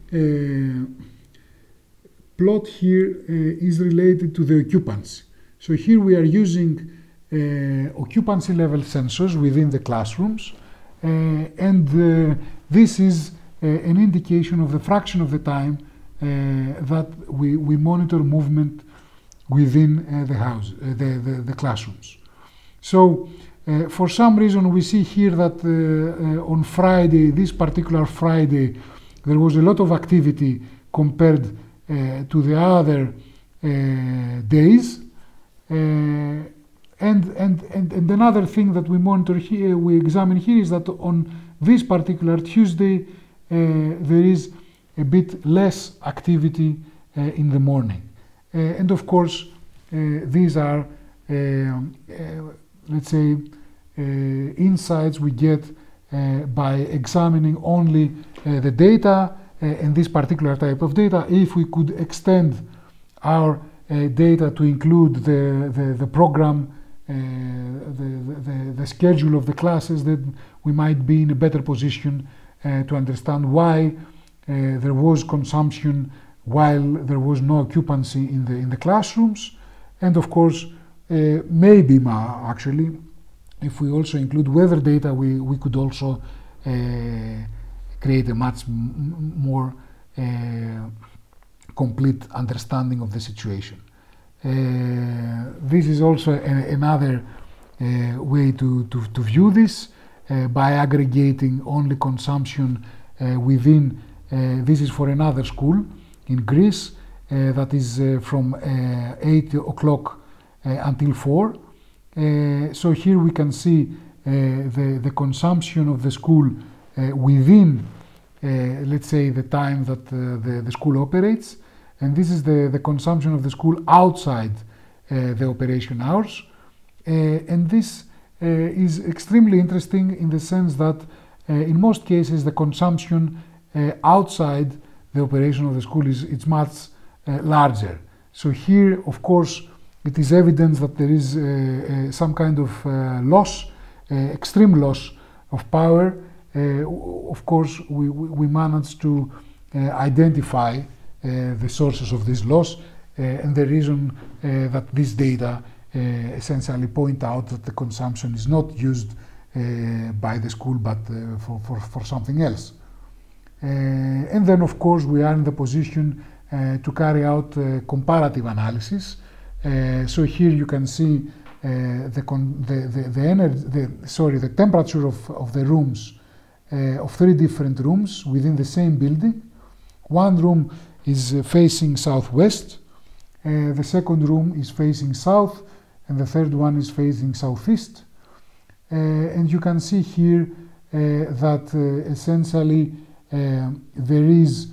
plot here is related to the occupancy. So here we are using occupancy level sensors within the classrooms, and this is an indication of the fraction of the time that we monitor movement within the classrooms. So for some reason we see here that on Friday, this particular Friday, there was a lot of activity compared to the other days. And another thing that we monitor here, we examine here, is that on this particular Tuesday there is a bit less activity in the morning. And of course, these are, let's say, insights we get by examining only the data and this particular type of data. If we could extend our data to include the program, the schedule of the classes, then we might be in a better position to understand why there was consumption while there was no occupancy in the classrooms. And of course, maybe actually, if we also include weather data, we could also create a much more complete understanding of the situation. This is also another way to view this, by aggregating only consumption within, this is for another school in Greece, that is from 8 o'clock until 4. So here we can see the consumption of the school within, let's say, the time that the school operates. And this is the consumption of the school outside the operation hours. And this is extremely interesting in the sense that in most cases the consumption outside the operation of the school is much larger. So here, of course, it is evidence that there is some kind of loss, extreme loss of power. Of course, we managed to identify the sources of this loss and the reason that this data essentially point out that the consumption is not used by the school but for something else. And then, of course, we are in the position to carry out comparative analysis. So here you can see the temperature of the rooms, of 3 different rooms within the same building. One room is facing southwest, the second room is facing south, and the third one is facing southeast. And you can see here that essentially there is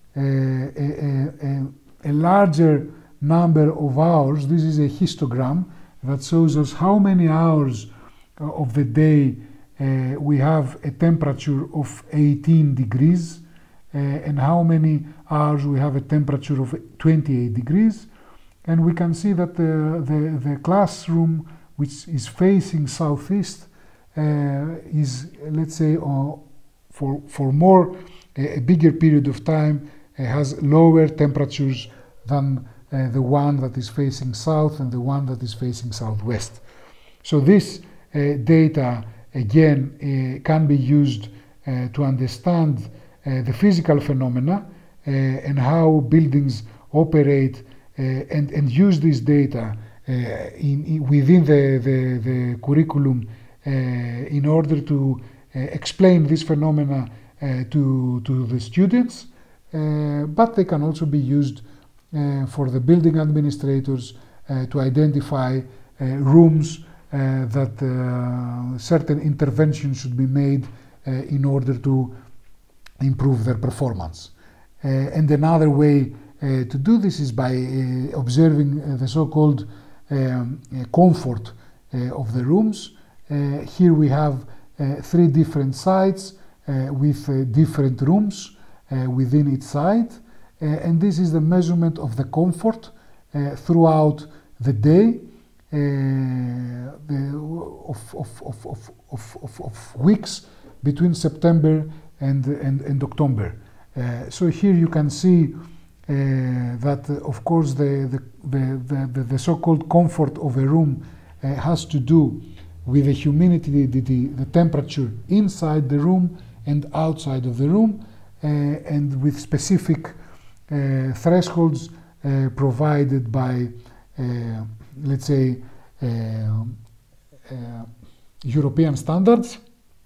a larger number of hours. This is a histogram that shows us how many hours of the day we have a temperature of 18 degrees and how many hours we have a temperature of 28 degrees. And we can see that the classroom, which is facing southeast, is, let's say, for more a bigger period of time, has lower temperatures than the one that is facing south and the one that is facing southwest. So this data again can be used to understand the physical phenomena and how buildings operate and use this data within the curriculum in order to explain this phenomena to the students, but they can also be used for the building administrators to identify rooms that certain interventions should be made in order to improve their performance. And another way to do this is by observing the so-called comfort of the rooms. Here we have 3 different sites with different rooms within each site, and this is the measurement of the comfort throughout the day of weeks between September and October. So here you can see that, of course, the so-called comfort of a room has to do with the humidity, the temperature inside the room and outside of the room, and with specific thresholds provided by, let's say, European standards.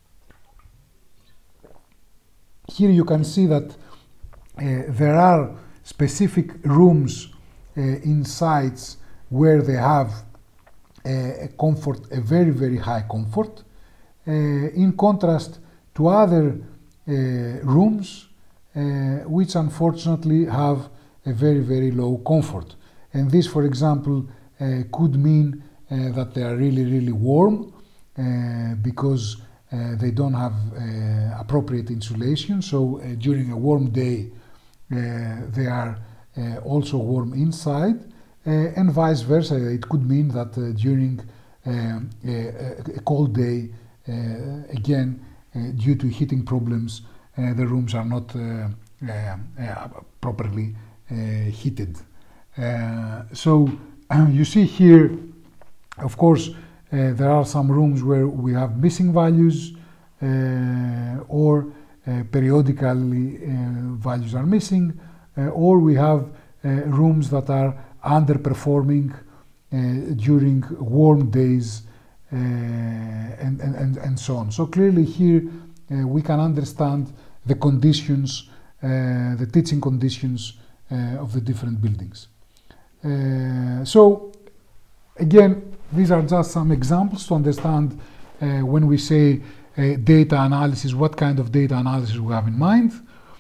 Here you can see that there are specific rooms in sites where they have a comfort, a very, very high comfort, in contrast to other rooms which unfortunately have a very, very low comfort. And this, for example, could mean that they are really, really warm because they don't have appropriate insulation. So during a warm day, they are also warm inside, and vice versa. It could mean that during a cold day, again, due to heating problems, the rooms are not properly heated. So you see here, of course, there are some rooms where we have missing values or periodically values are missing, or we have rooms that are underperforming during warm days and so on. So clearly here we can understand the conditions, the teaching conditions of the different buildings. So again, these are just some examples to understand when we say data analysis, what kind of data analysis we have in mind.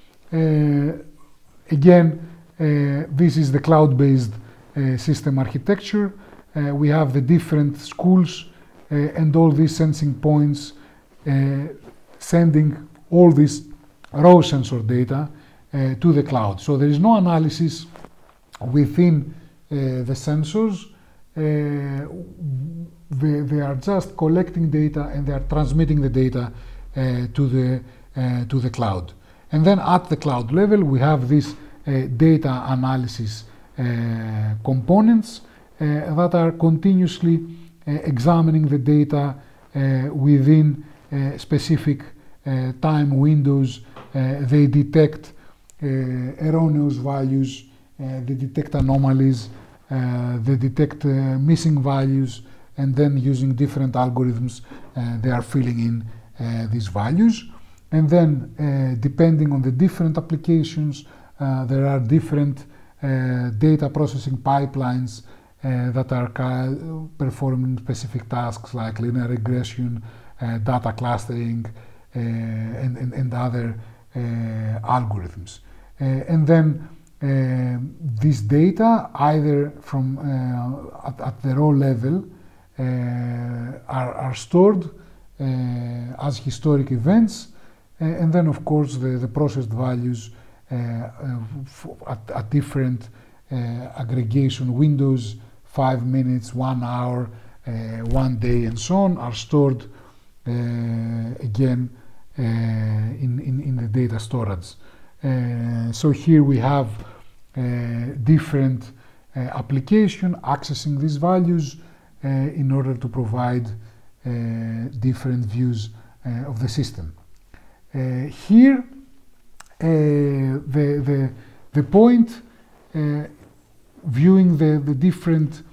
Again, this is the cloud-based system architecture. We have the different schools and all these sensing points sending all this raw sensor data to the cloud. So there is no analysis within the sensors. They are just collecting data and they are transmitting the data to the cloud. And then at the cloud level, we have these data analysis components that are continuously examining the data within specific time windows. They detect erroneous values, they detect anomalies, they detect missing values, and then using different algorithms, they are filling in these values. And then, depending on the different applications, there are different data processing pipelines that are performing specific tasks like linear regression, data clustering, and other algorithms. And then this data, either from at the raw level, are stored as historic events, and then of course the processed values at different aggregation windows, 5 minutes, 1 hour, 1 day, and so on, are stored again in the data storage. So here we have different application accessing these values in order to provide different views of the system. Here, the point viewing the different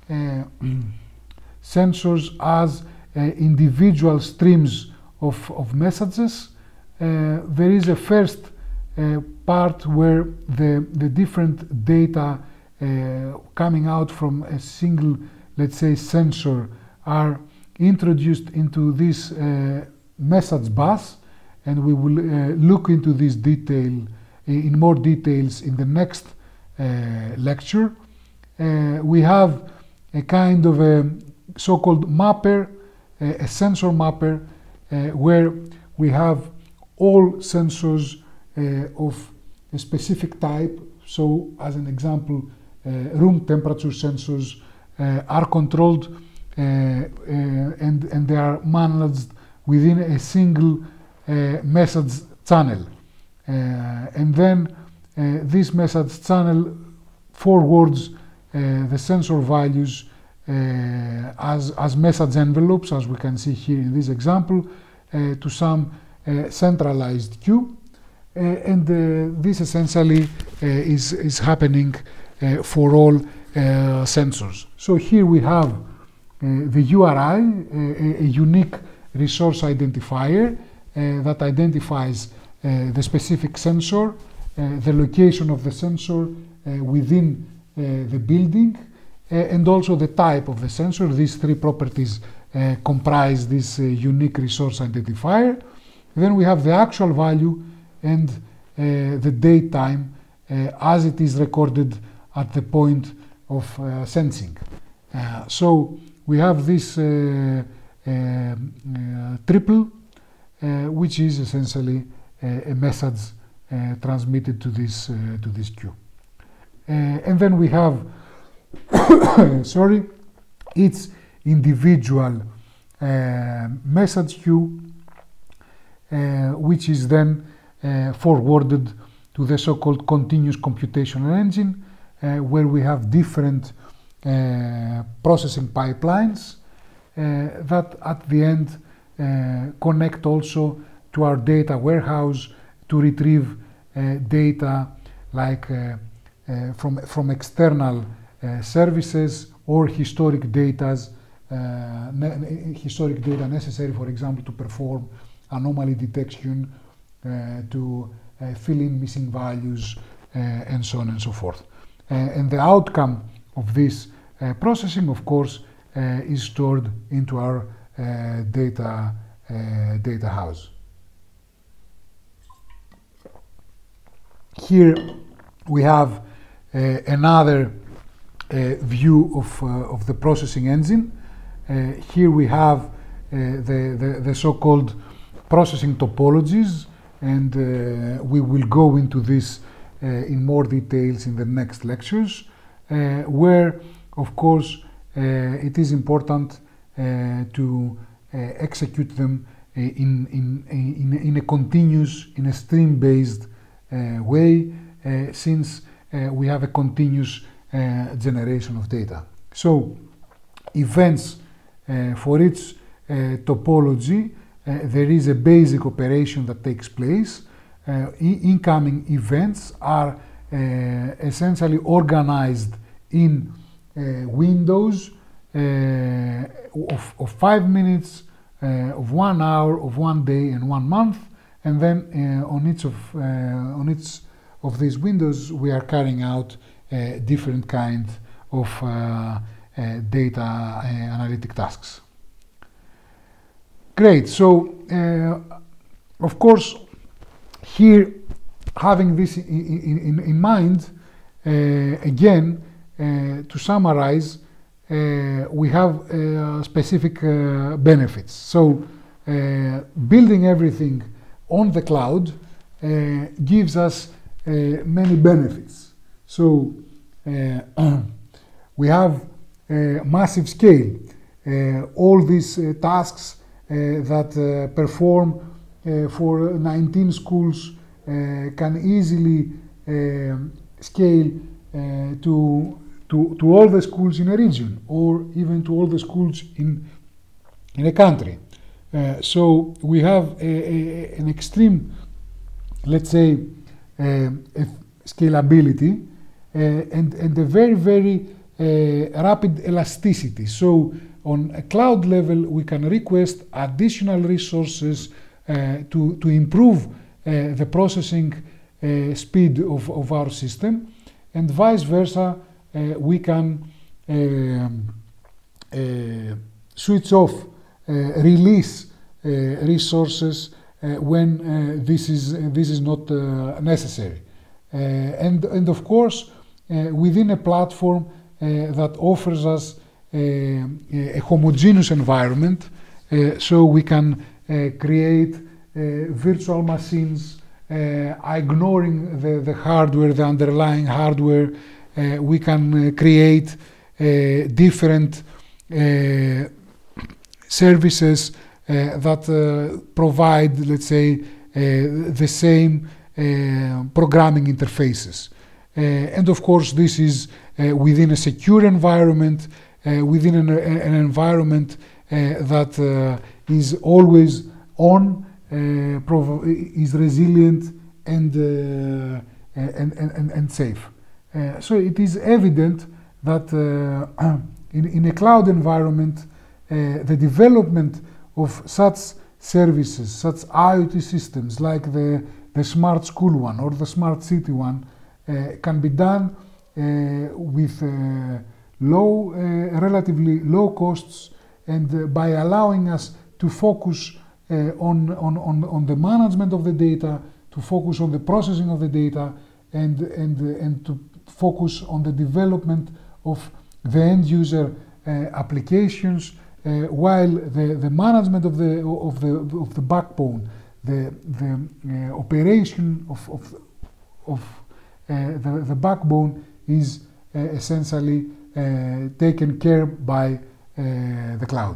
sensors as individual streams of messages. There is a first part where the different data coming out from a single, let's say, sensor are introduced into this message bus, and we will look into this detail in more details in the next lecture. We have a kind of a so-called mapper, a sensor mapper, where we have all sensors of a specific type. So, as an example, room temperature sensors are controlled and they are managed within a single message channel. And then this message channel forwards the sensor values as message envelopes, as we can see here in this example, to some centralized queue. And this essentially is happening for all sensors. So here we have the URI, a unique resource identifier that identifies the specific sensor, the location of the sensor within the building, and also the type of the sensor. These three properties comprise this unique resource identifier. Then we have the actual value and the date time as it is recorded at the point of sensing. So we have this triple, which is essentially a message transmitted to this queue. And then we have sorry, each individual message queue, which is then forwarded to the so-called continuous computational engine, where we have different processing pipelines that at the end connect also to our data warehouse to retrieve data like from external services or historic data necessary, for example, to perform anomaly detection, to fill in missing values, and so on and so forth. And the outcome of this processing, of course, is stored into our data house. Here we have another view of the processing engine. Here we have the so-called processing topologies, and we will go into this in more details in the next lectures, where, of course, it is important to execute them in a continuous, in a stream-based way, since we have a continuous generation of data. So, events for each topology, there is a basic operation that takes place. Incoming events are essentially organized in windows of 5 minutes, of 1 hour, of 1 day, and 1 month, and then on each of these windows we are carrying out different kinds of data analytic tasks. Great. So, of course, here, having this in mind, again, to summarize, we have specific benefits. So, building everything on the cloud gives us many benefits. So, we have massive scale. All these tasks that perform for 19 schools can easily scale to all the schools in a region, or even to all the schools in a country. So we have an extreme, let's say, scalability and a very, very rapid elasticity. So on a cloud level, we can request additional resources to improve the processing speed of our system, and vice versa, we can switch off, release resources when this is not necessary, and of course within a platform that offers us a homogeneous environment, so we can create virtual machines, ignoring the hardware, the underlying hardware. We can create different services that provide, let's say, the same programming interfaces. And of course, this is within a secure environment, within an environment that is always on, is resilient and safe. So it is evident that in a cloud environment, the development of such services, such IoT systems like the smart school one or the smart city one, can be done with relatively low costs, and by allowing us to focus on the management of the data, to focus on the processing of the data, and to focus on the development of the end user applications, while the management of the backbone, the operation of the backbone is essentially taken care by the cloud.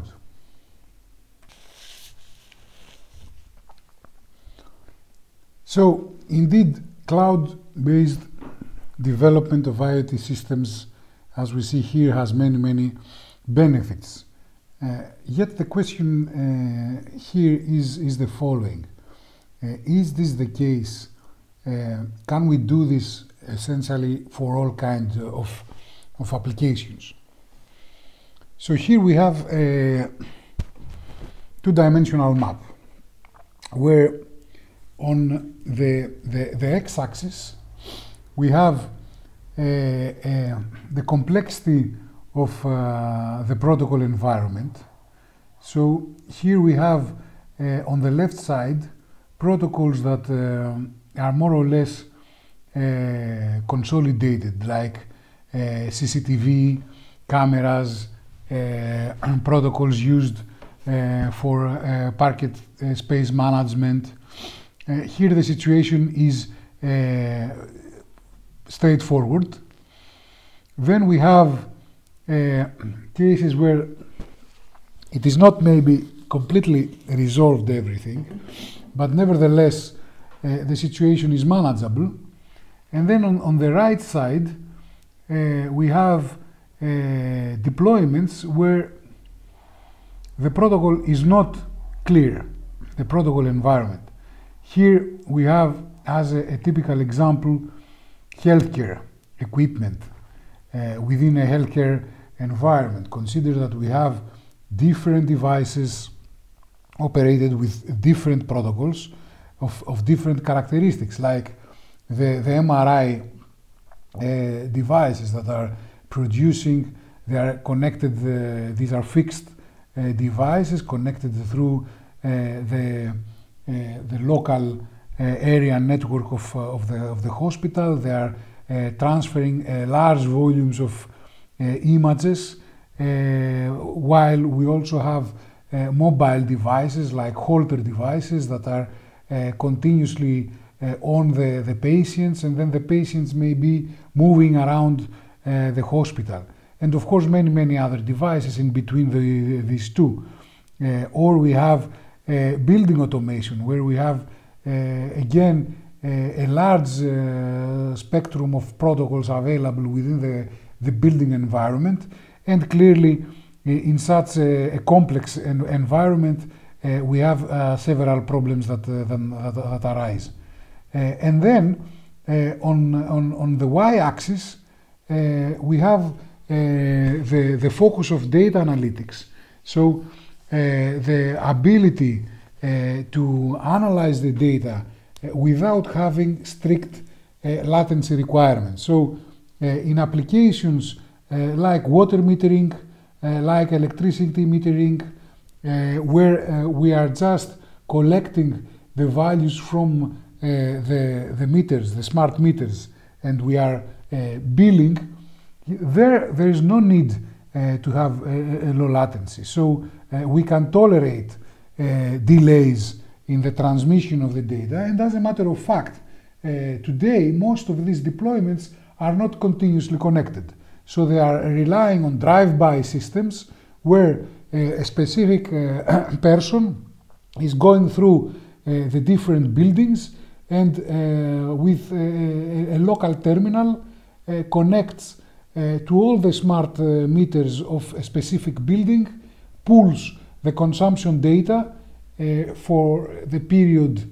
So, indeed, cloud-based development of IoT systems, as we see here, has many, many benefits. Yet the question here is the following. Is this the case? Can we do this essentially for all kinds of applications? So here we have a two-dimensional map where on the x-axis we have the complexity of the protocol environment. So here we have on the left side protocols that are more or less consolidated, like CCTV, cameras, protocols used for parquet space management. Here the situation is straightforward. Then we have cases where it is not maybe completely resolved everything, but nevertheless the situation is manageable. And then on the right side we have deployments where the protocol is not clear, the protocol environment. Here we have, as a typical example, healthcare equipment within a healthcare environment. Consider that we have different devices operated with different protocols of different characteristics, like the MRI devices that are producing, they are connected, these are fixed devices connected through the local area network of the hospital. They are transferring large volumes of images, while we also have mobile devices like Holter devices that are continuously on the patients, and then the patients may be moving around the hospital. And of course many other devices in between these two. Or we have building automation, where we have again a large spectrum of protocols available within the building environment, and clearly in such a complex environment we have several problems that arise. And then on the y-axis we have the focus of data analytics. So the ability to analyze the data without having strict latency requirements. So in applications like water metering, like electricity metering, where we are just collecting the values from the meters, the smart meters, and we are billing, there is no need to have a low latency. So we can tolerate delays in the transmission of the data, and as a matter of fact, today most of these deployments are not continuously connected. So they are relying on drive-by systems where a specific person is going through the different buildings and with a local terminal connects to all the smart meters of a specific building, pulls the consumption data for the period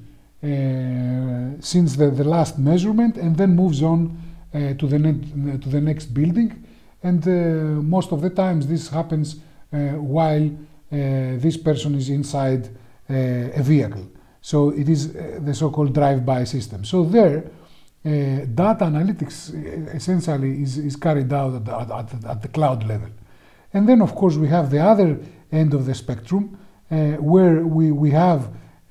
since the last measurement, and then moves on to the next building. And most of the times this happens while this person is inside a vehicle. So it is the so-called drive-by system. So there, data analytics essentially is carried out at the cloud level. And then, of course, we have the other end of the spectrum, where we have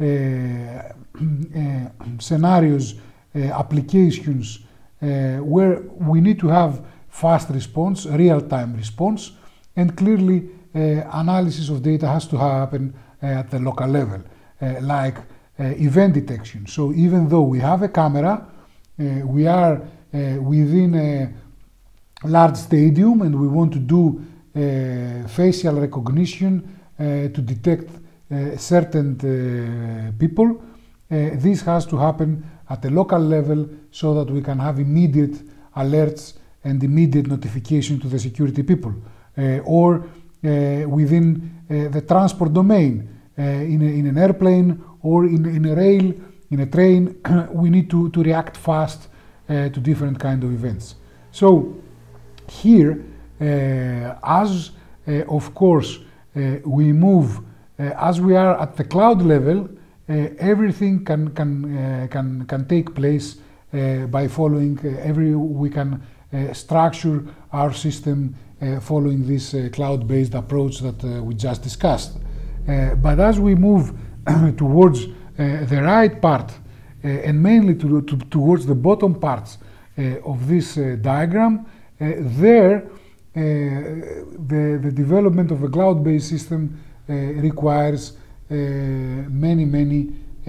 scenarios, applications, where we need to have fast response, real-time response, and clearly analysis of data has to happen at the local level, like event detection. So even though we have a camera, we are within a large stadium and we want to do facial recognition to detect certain people, this has to happen at the local level so that we can have immediate alerts and immediate notification to the security people. Or within the transport domain, in an airplane or in a rail, in a train, we need to react fast to different kind of events. So here, as of course we move, as we are at the cloud level, everything can take place by following we can structure our system following this cloud-based approach that we just discussed. But as we move towards the right part, and mainly towards the bottom parts of this diagram, there the development of a cloud-based system requires many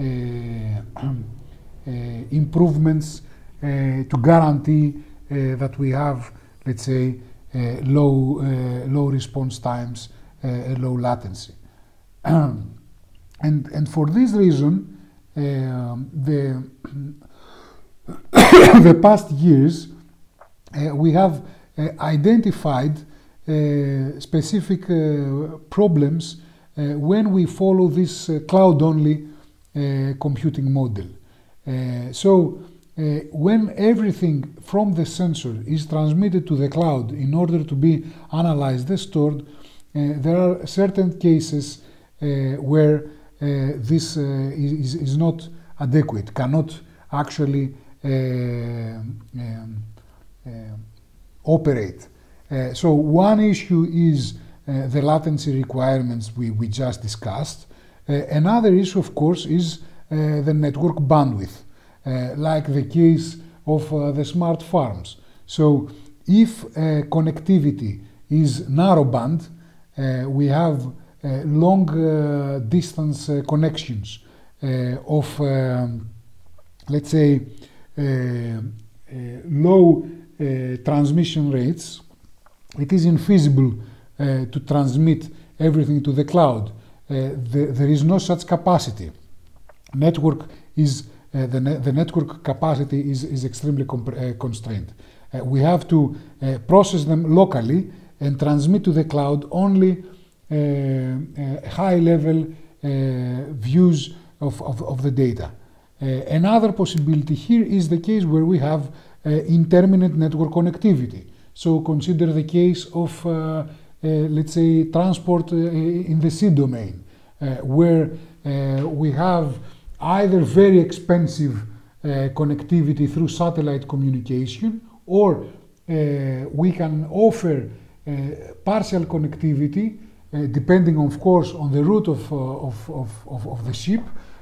improvements to guarantee that we have, let's say, low response times, low latency. And for this reason, the past years we have identified specific problems when we follow this cloud-only computing model. So when everything from the sensor is transmitted to the cloud in order to be analyzed and stored, there are certain cases where this is not adequate, cannot actually operate. So one issue is the latency requirements we just discussed. Another issue, of course, is the network bandwidth, like the case of the smart farms. So if connectivity is narrowband, we have long distance connections of, let's say, low transmission rates. It is infeasible to transmit everything to the cloud. There is no such capacity. Network is the network capacity is extremely constrained. We have to process them locally and transmit to the cloud only high-level views of the data. Another possibility here is the case where we have intermittent network connectivity. So consider the case of, let's say, transport in the sea domain, where we have either very expensive connectivity through satellite communication, or we can offer partial connectivity, depending, of course, on the route of the ship,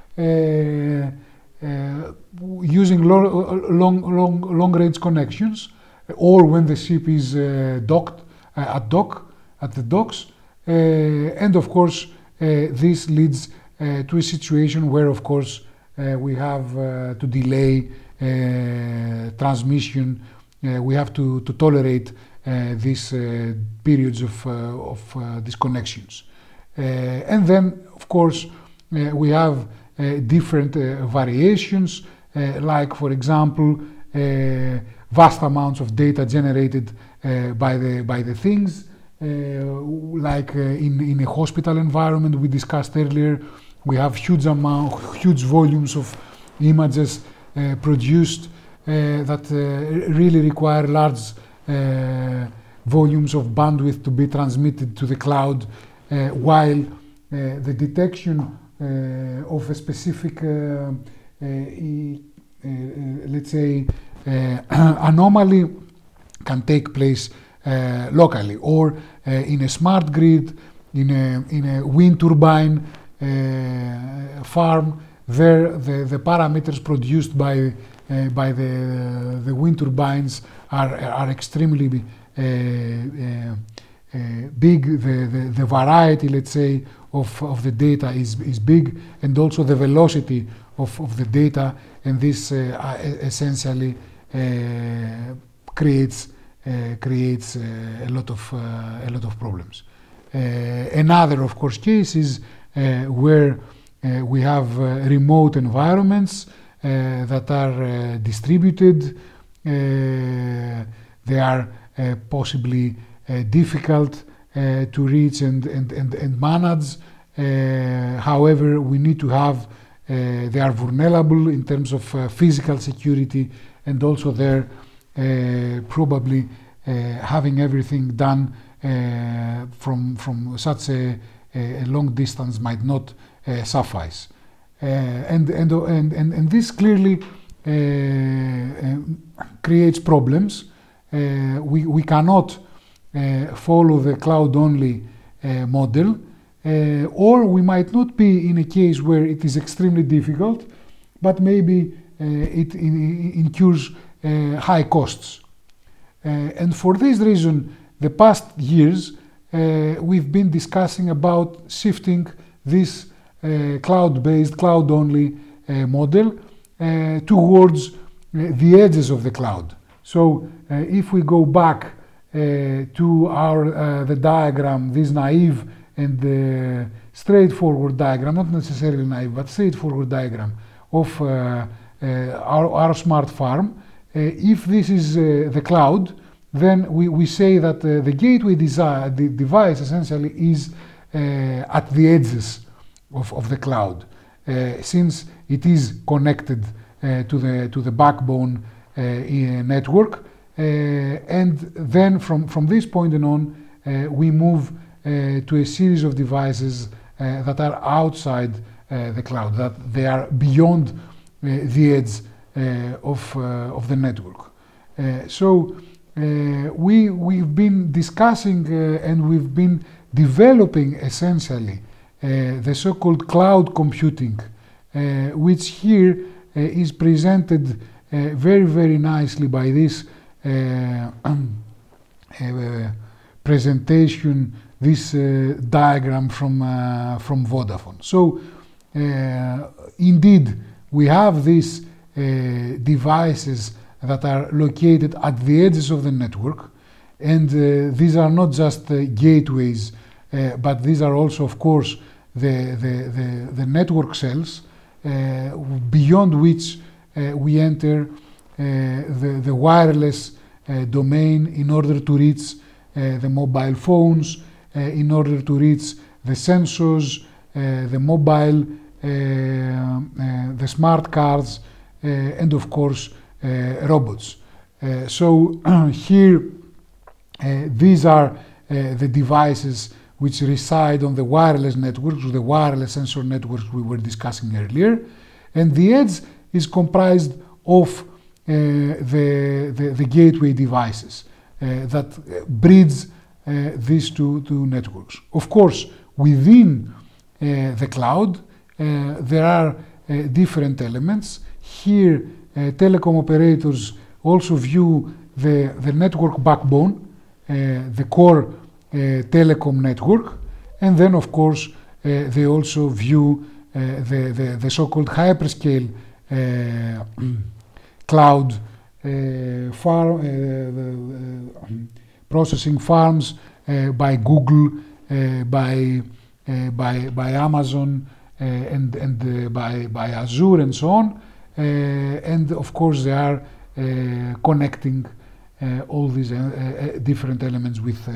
using long-range connections, or when the ship is docked at the docks, and of course this leads to a situation where, of course, we have to delay transmission. We have to tolerate these periods of disconnections. And then, of course, we have different variations, like, for example, vast amounts of data generated by the things, like in a hospital environment we discussed earlier. We have huge volumes of images produced that really require large volumes of bandwidth to be transmitted to the cloud, while the detection of a specific, let's say, anomaly can take place locally, or in a smart grid, in a wind turbine farm. There, the parameters produced by the wind turbines are extremely big. The variety, let's say, of the data is big, and also the velocity of the data, and this essentially creates a lot of problems. Another, of course, case is where we have remote environments that are distributed. They are possibly difficult to reach and manage. However, we need to have, they are vulnerable in terms of physical security, and also they're probably having everything done from such a long distance might not suffice. And this clearly creates problems. We cannot follow the cloud-only model, or we might not be in a case where it is extremely difficult, but maybe it incurs high costs. And for this reason, the past years, we've been discussing about shifting this cloud-based, cloud-only model towards the edges of the cloud. So if we go back to the diagram, this naive and straightforward diagram, not necessarily naive, but straightforward diagram of our smart farm, if this is the cloud, then we say that the gateway device essentially is at the edges of the cloud, since it is connected to the backbone network, and then from this point on we move to a series of devices that are outside the cloud, that they are beyond the edge of the network. So we've been discussing and we've been developing essentially the so-called cloud computing, which here is presented very nicely by this presentation, this diagram from Vodafone. So indeed we have these devices that are located at the edges of the network, and these are not just gateways, but these are also, of course, the network cells beyond which we enter the wireless domain in order to reach the mobile phones, in order to reach the sensors, the mobile, the smart cards, and of course robots. So here these are the devices which reside on the wireless networks, the wireless sensor networks we were discussing earlier, and the edge is comprised of the gateway devices that bridge these two networks. Of course, within the cloud there are different elements. Here telecom operators also view the network backbone, the core telecom network, and then of course they also view the so-called hyperscale cloud processing farms by Google, by Amazon, and by Azure and so on, and of course they are connecting all these different elements with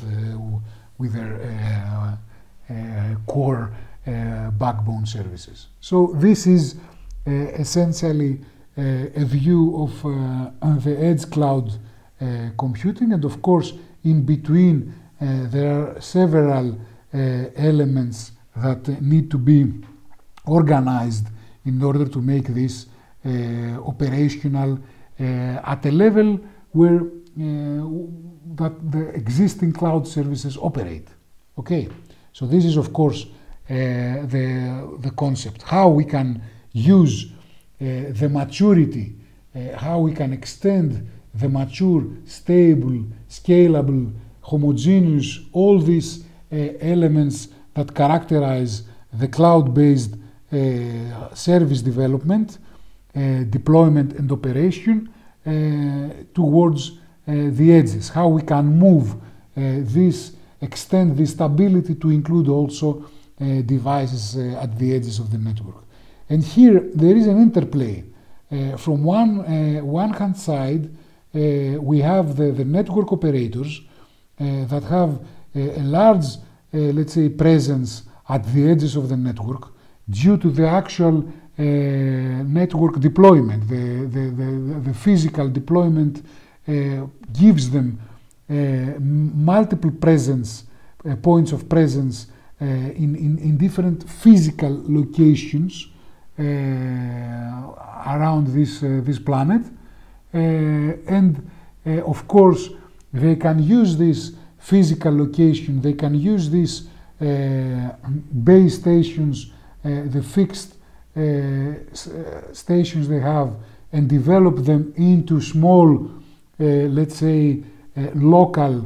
their core backbone services. So this is essentially a view of the edge cloud computing, and of course in between there are several elements that need to be organized in order to make this operational at a level where that the existing cloud services operate. Okay, so this is of course the concept, how we can use the maturity, how we can extend the mature, stable, scalable, homogeneous, all these elements that characterize the cloud-based service development, deployment and operation towards the edges, how we can move this, extend this stability to include also devices at the edges of the network. And here there is an interplay. From one hand side, we have the network operators that have a large, let's say, presence at the edges of the network due to the actual network deployment. The physical deployment gives them multiple presence, points of presence in different physical locations around this planet, and of course they can use this physical location, they can use these base stations, the fixed stations they have, and develop them into small, let's say, local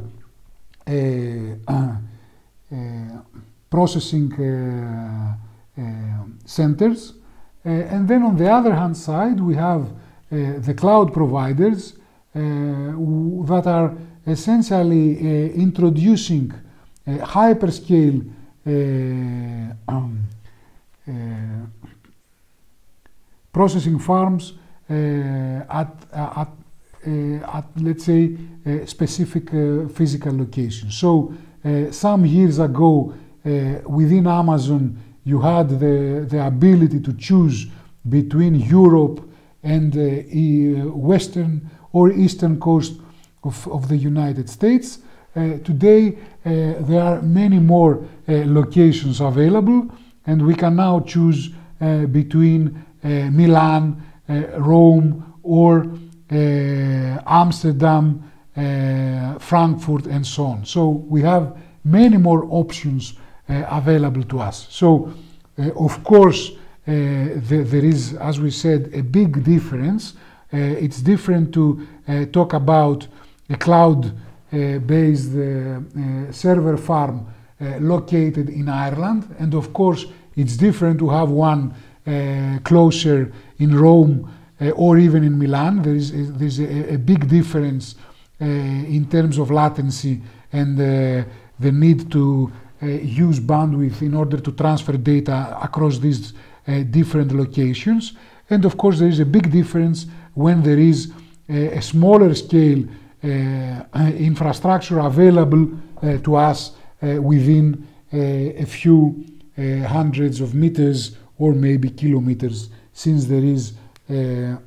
processing centers. And then on the other hand side, we have the cloud providers that are essentially introducing hyperscale processing farms at let's say specific physical locations. So some years ago, within Amazon, you had the ability to choose between Europe and western or eastern coast of the United States. Today, there are many more locations available, and we can now choose between Milan, Rome, or Amsterdam, Frankfurt, and so on. So we have many more options available to us. So, of course, there is, as we said, a big difference. It's different to talk about a cloud-based server farm located in Ireland, and of course, it's different to have one closer in Rome or even in Milan. There's a big difference in terms of latency and the need to use bandwidth in order to transfer data across these different locations. And of course, there is a big difference when there is a smaller scale infrastructure available to us within a few hundreds of meters or maybe kilometers, since there is a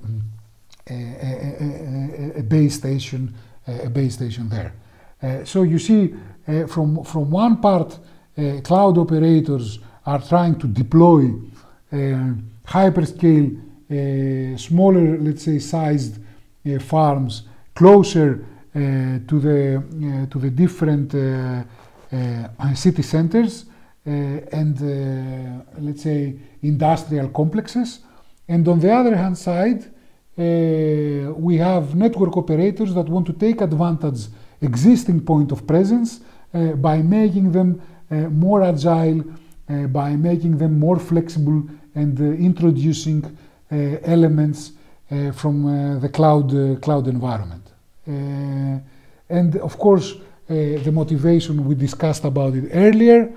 base station there. So you see, from one part, cloud operators are trying to deploy hyperscale, smaller, let's say, sized farms closer to the different city centers and let's say industrial complexes. And on the other hand side, we have network operators that want to take advantage existing point of presence by making them more agile, by making them more flexible, and introducing elements from the cloud environment. And of course, the motivation, we discussed about it earlier.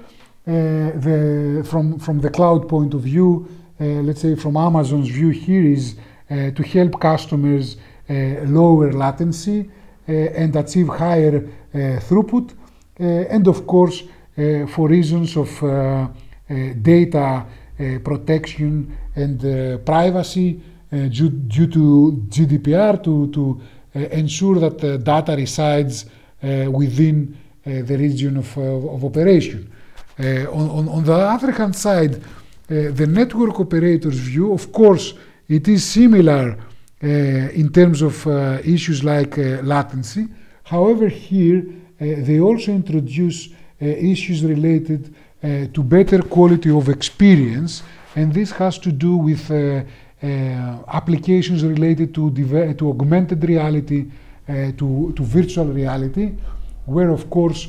From the cloud point of view, let's say from Amazon's view here, is to help customers lower latency and achieve higher throughput, and of course for reasons of data protection and privacy due to GDPR, to ensure that data resides within the region of operation. On the other hand side, the network operator's view, of course, it is similar in terms of issues like latency. However, here they also introduce issues related to better quality of experience, and this has to do with applications related to augmented reality, to virtual reality, where of course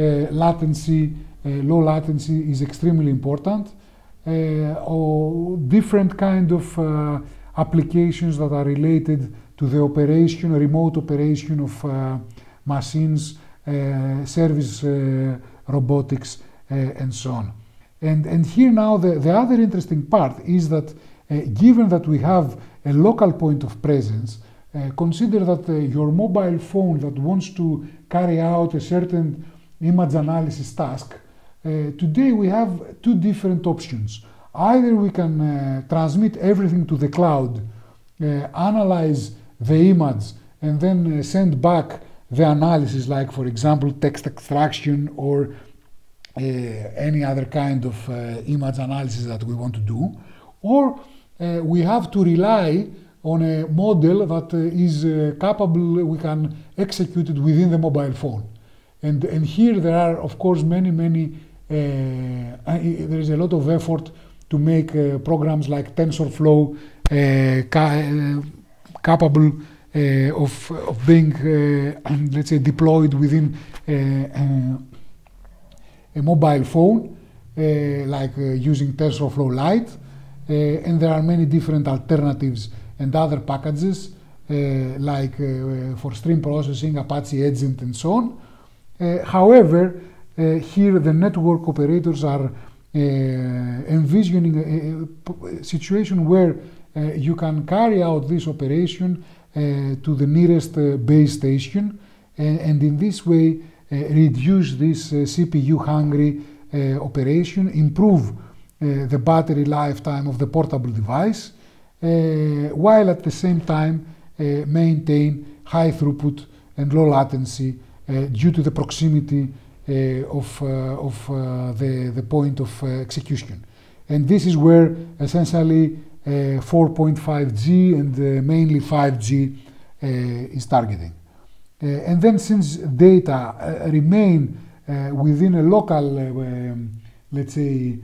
low latency is extremely important, or different kind of applications that are related to the operation, remote operation of machines, service robotics, and so on. And here now the other interesting part is that given that we have a local point of presence, consider that your mobile phone that wants to carry out a certain image analysis task, today we have two different options. Either we can transmit everything to the cloud, analyze the image, and then send back the analysis, like for example text extraction or any other kind of image analysis that we want to do, or we have to rely on a model that is capable, we can execute it within the mobile phone. And here there are, of course, many, there is a lot of effort to make programs like TensorFlow capable of being, let's say, deployed within a mobile phone, like using TensorFlow Lite. And there are many different alternatives and other packages, like for stream processing, Apache Agent, and so on. However, here the network operators are envisioning a situation where you can carry out this operation to the nearest base station, and in this way reduce this CPU-hungry operation, improve the battery lifetime of the portable device, while at the same time maintain high throughput and low latency due to the proximity of the point of execution. And this is where essentially 4.5G and mainly 5G is targeting. And then since data remain within a local, let's say,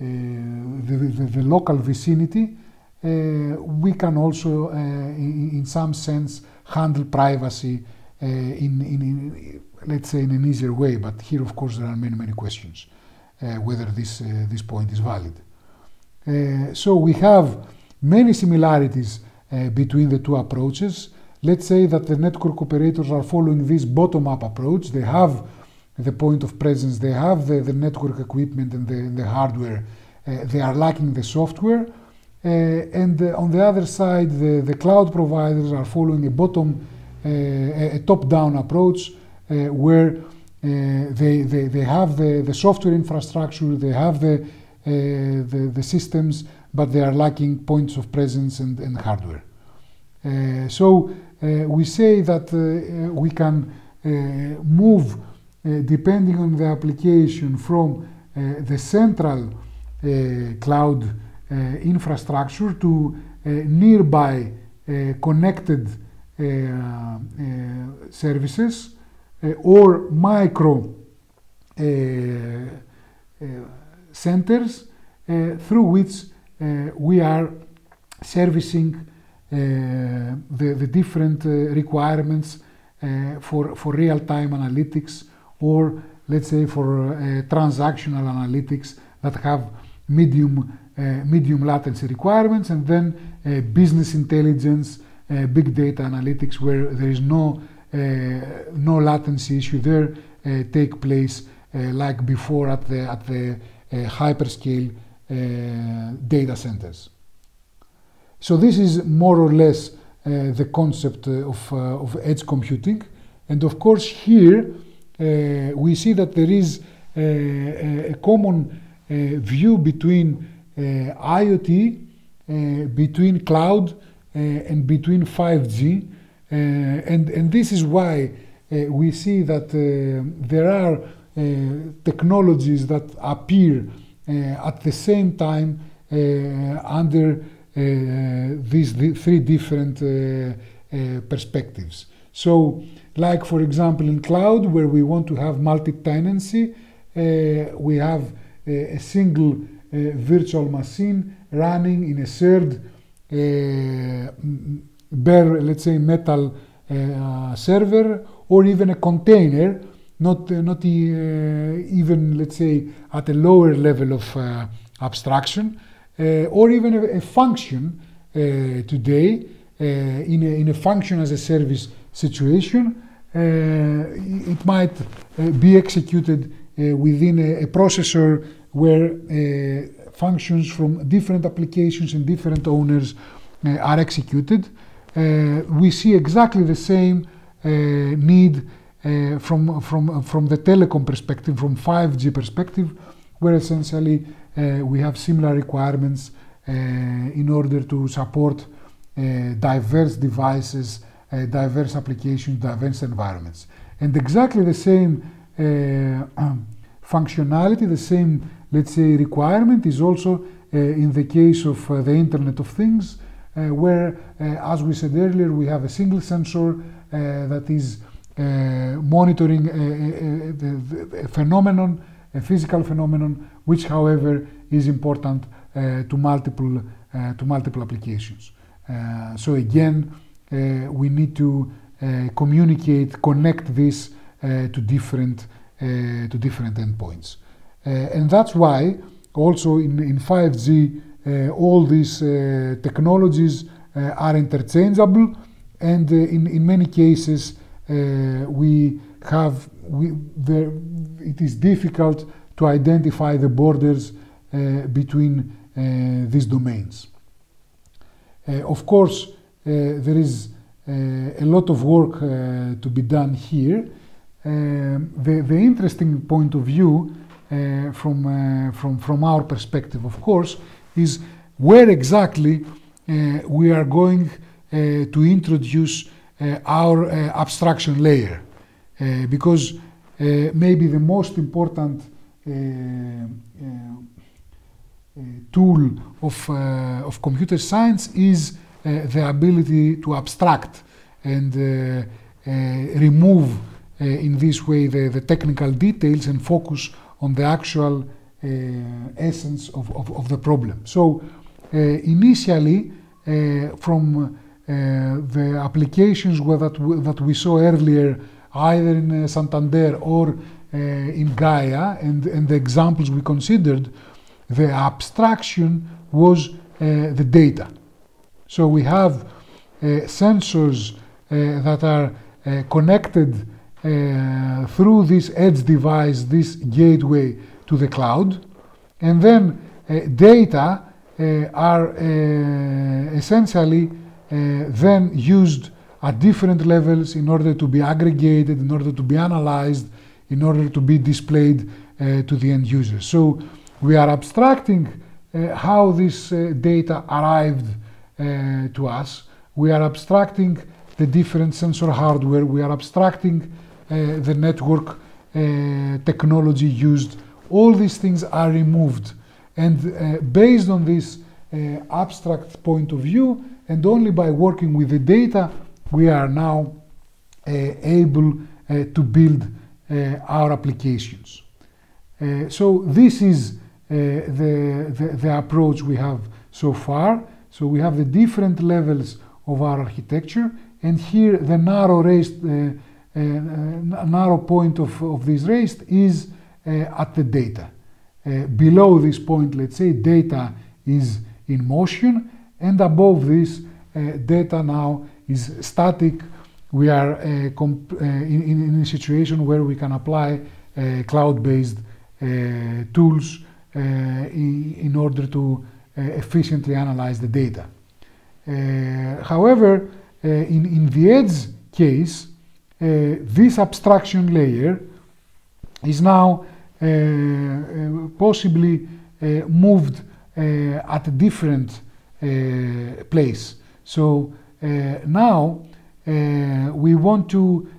the local vicinity, we can also, in some sense, handle privacy in let's say, in an easier way. But here, of course, there are many questions whether this point is valid. So we have many similarities between the two approaches. Let's say that the network operators are following this bottom-up approach. They have the point of presence, they have the network equipment and the hardware. They are lacking the software. And on the other side, the cloud providers are following a top-down approach where they have the software infrastructure, they have the systems, but they are lacking points of presence and hardware. So we say that we can move, depending on the application, from the central cloud infrastructure to nearby connected services or micro centers through which we are servicing the different requirements for real-time analytics, or let's say for transactional analytics that have medium latency requirements, and then business intelligence, big data analytics, where there is no latency issue there take place like before at the hyperscale data centers. So this is more or less the concept of edge computing, and of course here we see that there is a common view between IoT, between cloud, and between 5G, and this is why we see that there are technologies that appear at the same time under these three different perspectives. So, like for example in cloud, where we want to have multi-tenancy, we have a single virtual machine running in a shared bare, let's say, metal server, or even a container, not even, let's say, at a lower level of abstraction, or even a function today in a function as a service situation. It might be executed within a processor where functions from different applications and different owners are executed. We see exactly the same need from the telecom perspective, from 5G perspective, where essentially we have similar requirements in order to support diverse devices, diverse applications, diverse environments. And exactly the same functionality, the same, let's say, requirement is also in the case of the Internet of Things, where, as we said earlier, we have a single sensor that is monitoring a phenomenon, a physical phenomenon, which, however, is important to multiple applications. So again, we need to connect this to different endpoints, and that's why also in 5G all these technologies are interchangeable, and in many cases it is difficult to identify the borders between these domains. Of course, there is a lot of work to be done here. The interesting point of view from our perspective, of course, is where exactly we are going to introduce our abstraction layer, because maybe the most important tool of computer science is the ability to abstract and remove in this way the technical details and focus on the actual essence of the problem. So initially, from the applications that we saw earlier, either in Santander or in Gaia, and the examples we considered, the abstraction was the data. So we have sensors that are connected through this edge device, this gateway to the cloud, and then data are essentially then used at different levels in order to be aggregated, in order to be analyzed, in order to be displayed to the end user. So we are abstracting how this data arrived to us. We are abstracting the different sensor hardware. We are abstracting the network technology used. All these things are removed. And based on this abstract point of view, and only by working with the data, we are now able to build our applications. So this is the approach we have so far. So we have the different levels of our architecture, and here the narrow point of this race is at the data. Below this point, let's say, data is in motion, and above this, data now is static. We are in a situation where we can apply cloud-based tools in order to efficiently analyze the data. However, in the edge case, this abstraction layer is now possibly moved at a different place. So now we want to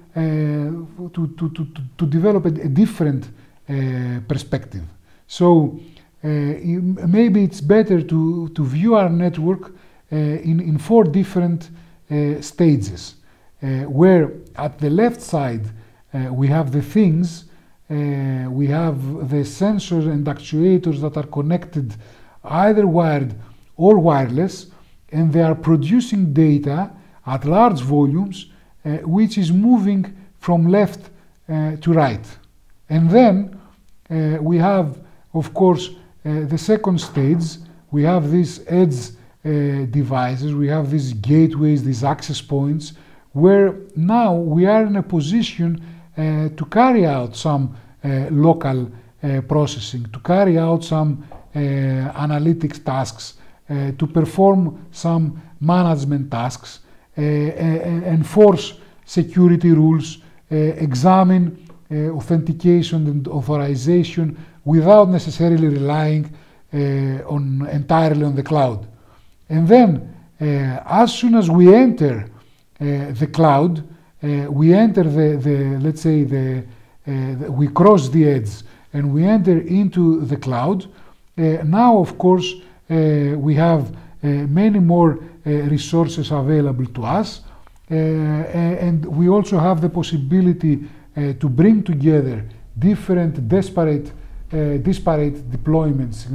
develop a different perspective. So maybe it's better to view our network in 4 different stages, where at the left side we have the things, we have the sensors and actuators that are connected either wired or wireless, and they are producing data at large volumes, which is moving from left to right. And then we have, of course, the second stage. We have these edge devices, we have these gateways, these access points, where now we are in a position to carry out some local processing, to carry out some analytics tasks, to perform some management tasks, enforce security rules, examine authentication and authorization without necessarily relying entirely on the cloud. And then, as soon as we enter the cloud, we enter let's say we cross the edge and we enter into the cloud. Now, of course, we have many more resources available to us, and we also have the possibility to bring together different disparate deployments,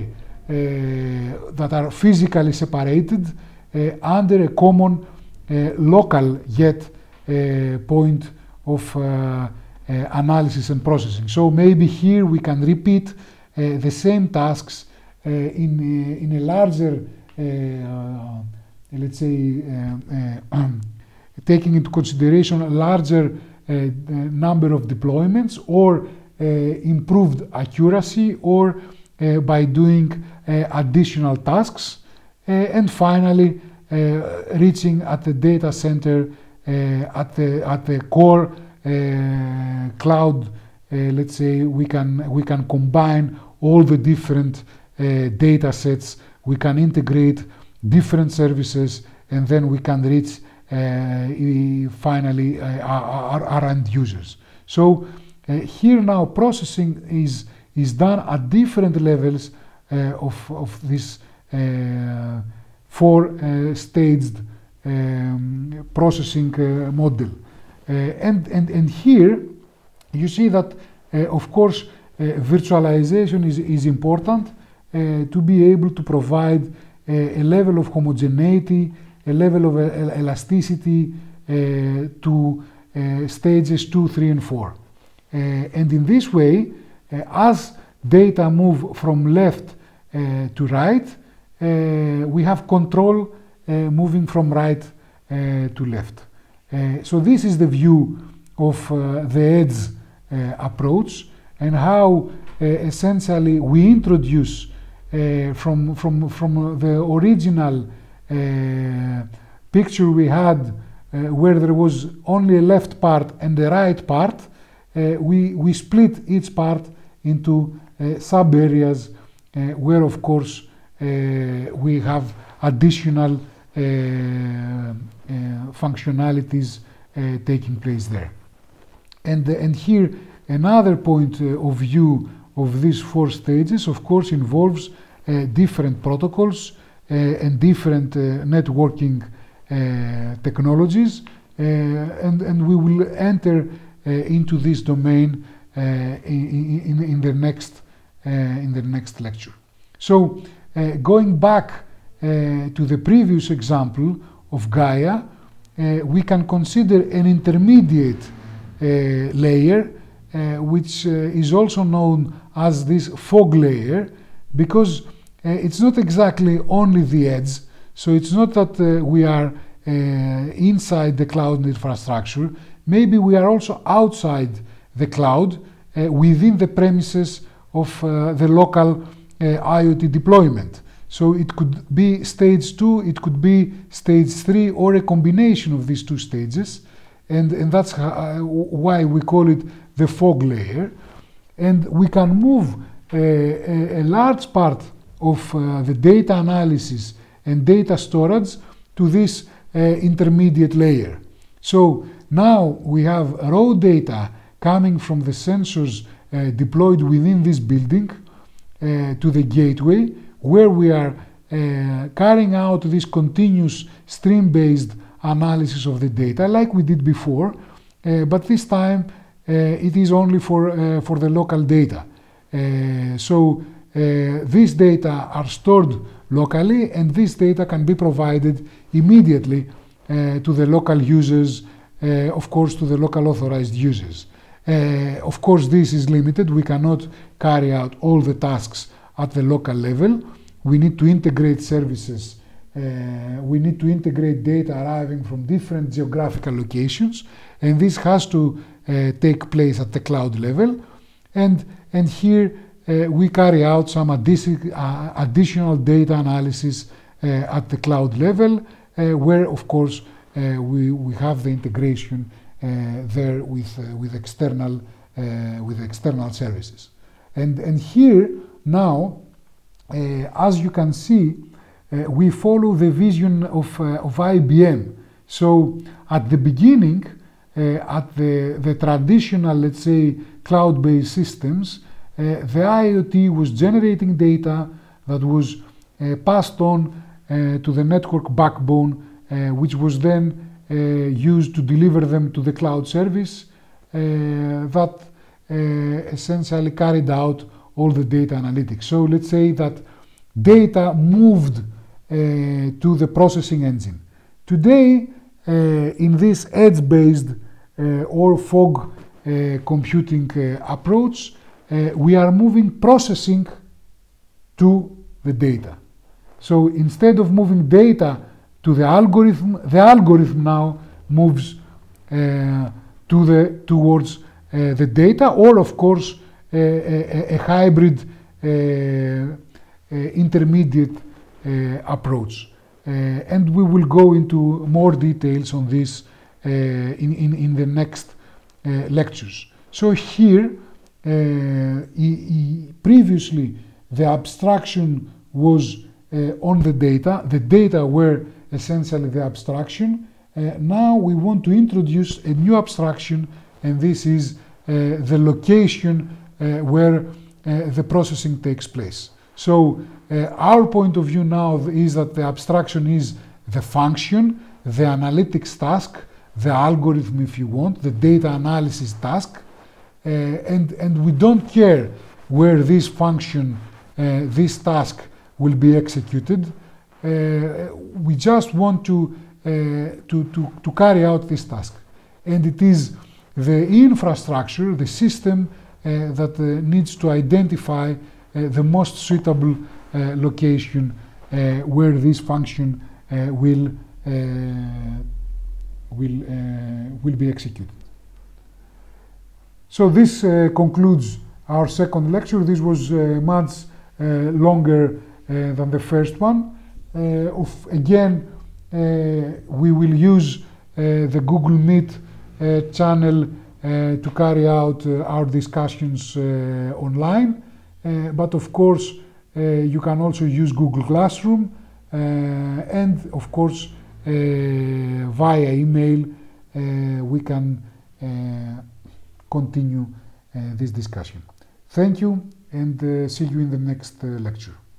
that are physically separated under a common local yet point of analysis and processing. So maybe here we can repeat the same tasks in a larger, let's say, taking into consideration a larger number of deployments, or improved accuracy, or by doing additional tasks, and finally reaching at the data center at the core cloud. Let's say we can combine all the different data sets, we can integrate different services, and then we can reach finally our end users. So here now processing is done at different levels of this four-staged processing model. And here you see that, of course, virtualization is important to be able to provide a level of homogeneity, a level of elasticity to stages 2, 3, and 4. And in this way, as data move from left to right, we have control moving from right to left. So this is the view of the edge approach, and how essentially we introduce from the original picture we had, where there was only a left part and a right part, we split each part into sub areas where, of course, we have additional functionalities taking place there. And here another point of view of these four stages, of course, involves different protocols and different networking technologies, and we will enter into this domain in the next lecture. So going back to the previous example of Gaia, we can consider an intermediate layer, which is also known as this fog layer, because it's not exactly only the edge. So it's not that we are inside the cloud infrastructure. Maybe we are also outside the cloud, within the premises of the local IoT deployment. So it could be stage 2, it could be stage 3, or a combination of these two stages. And that's why we call it the fog layer. And we can move a large part of the data analysis and data storage to this intermediate layer. So now we have raw data coming from the sensors deployed within this building to the gateway, where we are carrying out this continuous stream-based analysis of the data like we did before, but this time it is only for the local data. So these data are stored locally, and this data can be provided immediately to the local users, of course to the local authorized users. Of course, this is limited. We cannot carry out all the tasks at the local level. We need to integrate services. We need to integrate data arriving from different geographical locations, and this has to take place at the cloud level. And here we carry out some additional data analysis at the cloud level, where, of course, we have the integration there with external services. And here now, as you can see, we follow the vision of IBM. So at the beginning, at the traditional, let's say, cloud-based systems, the IoT was generating data that was passed on to the network backbone, which was then used to deliver them to the cloud service that essentially carried out all the data analytics. So let's say that data moved to the processing engine. Today, in this edge-based or fog computing approach, we are moving processing to the data. So instead of moving data to the algorithm now moves towards the data, or of course a hybrid intermediate approach. And we will go into more details on this in the next lectures. So here, previously the abstraction was on the data were essentially the abstraction. Now we want to introduce a new abstraction, and this is the location where the processing takes place. So our point of view now is that the abstraction is the function, the analytics task, the algorithm if you want, the data analysis task, and we don't care where this function, this task will be executed. We just want to carry out this task. And it is the infrastructure, the system that needs to identify the most suitable location where this function will be executed. So this concludes our second lecture. This was much longer than the first one. Again, we will use the Google Meet channel to carry out our discussions online, but of course you can also use Google Classroom, and of course via email we can continue this discussion. Thank you, and see you in the next lecture.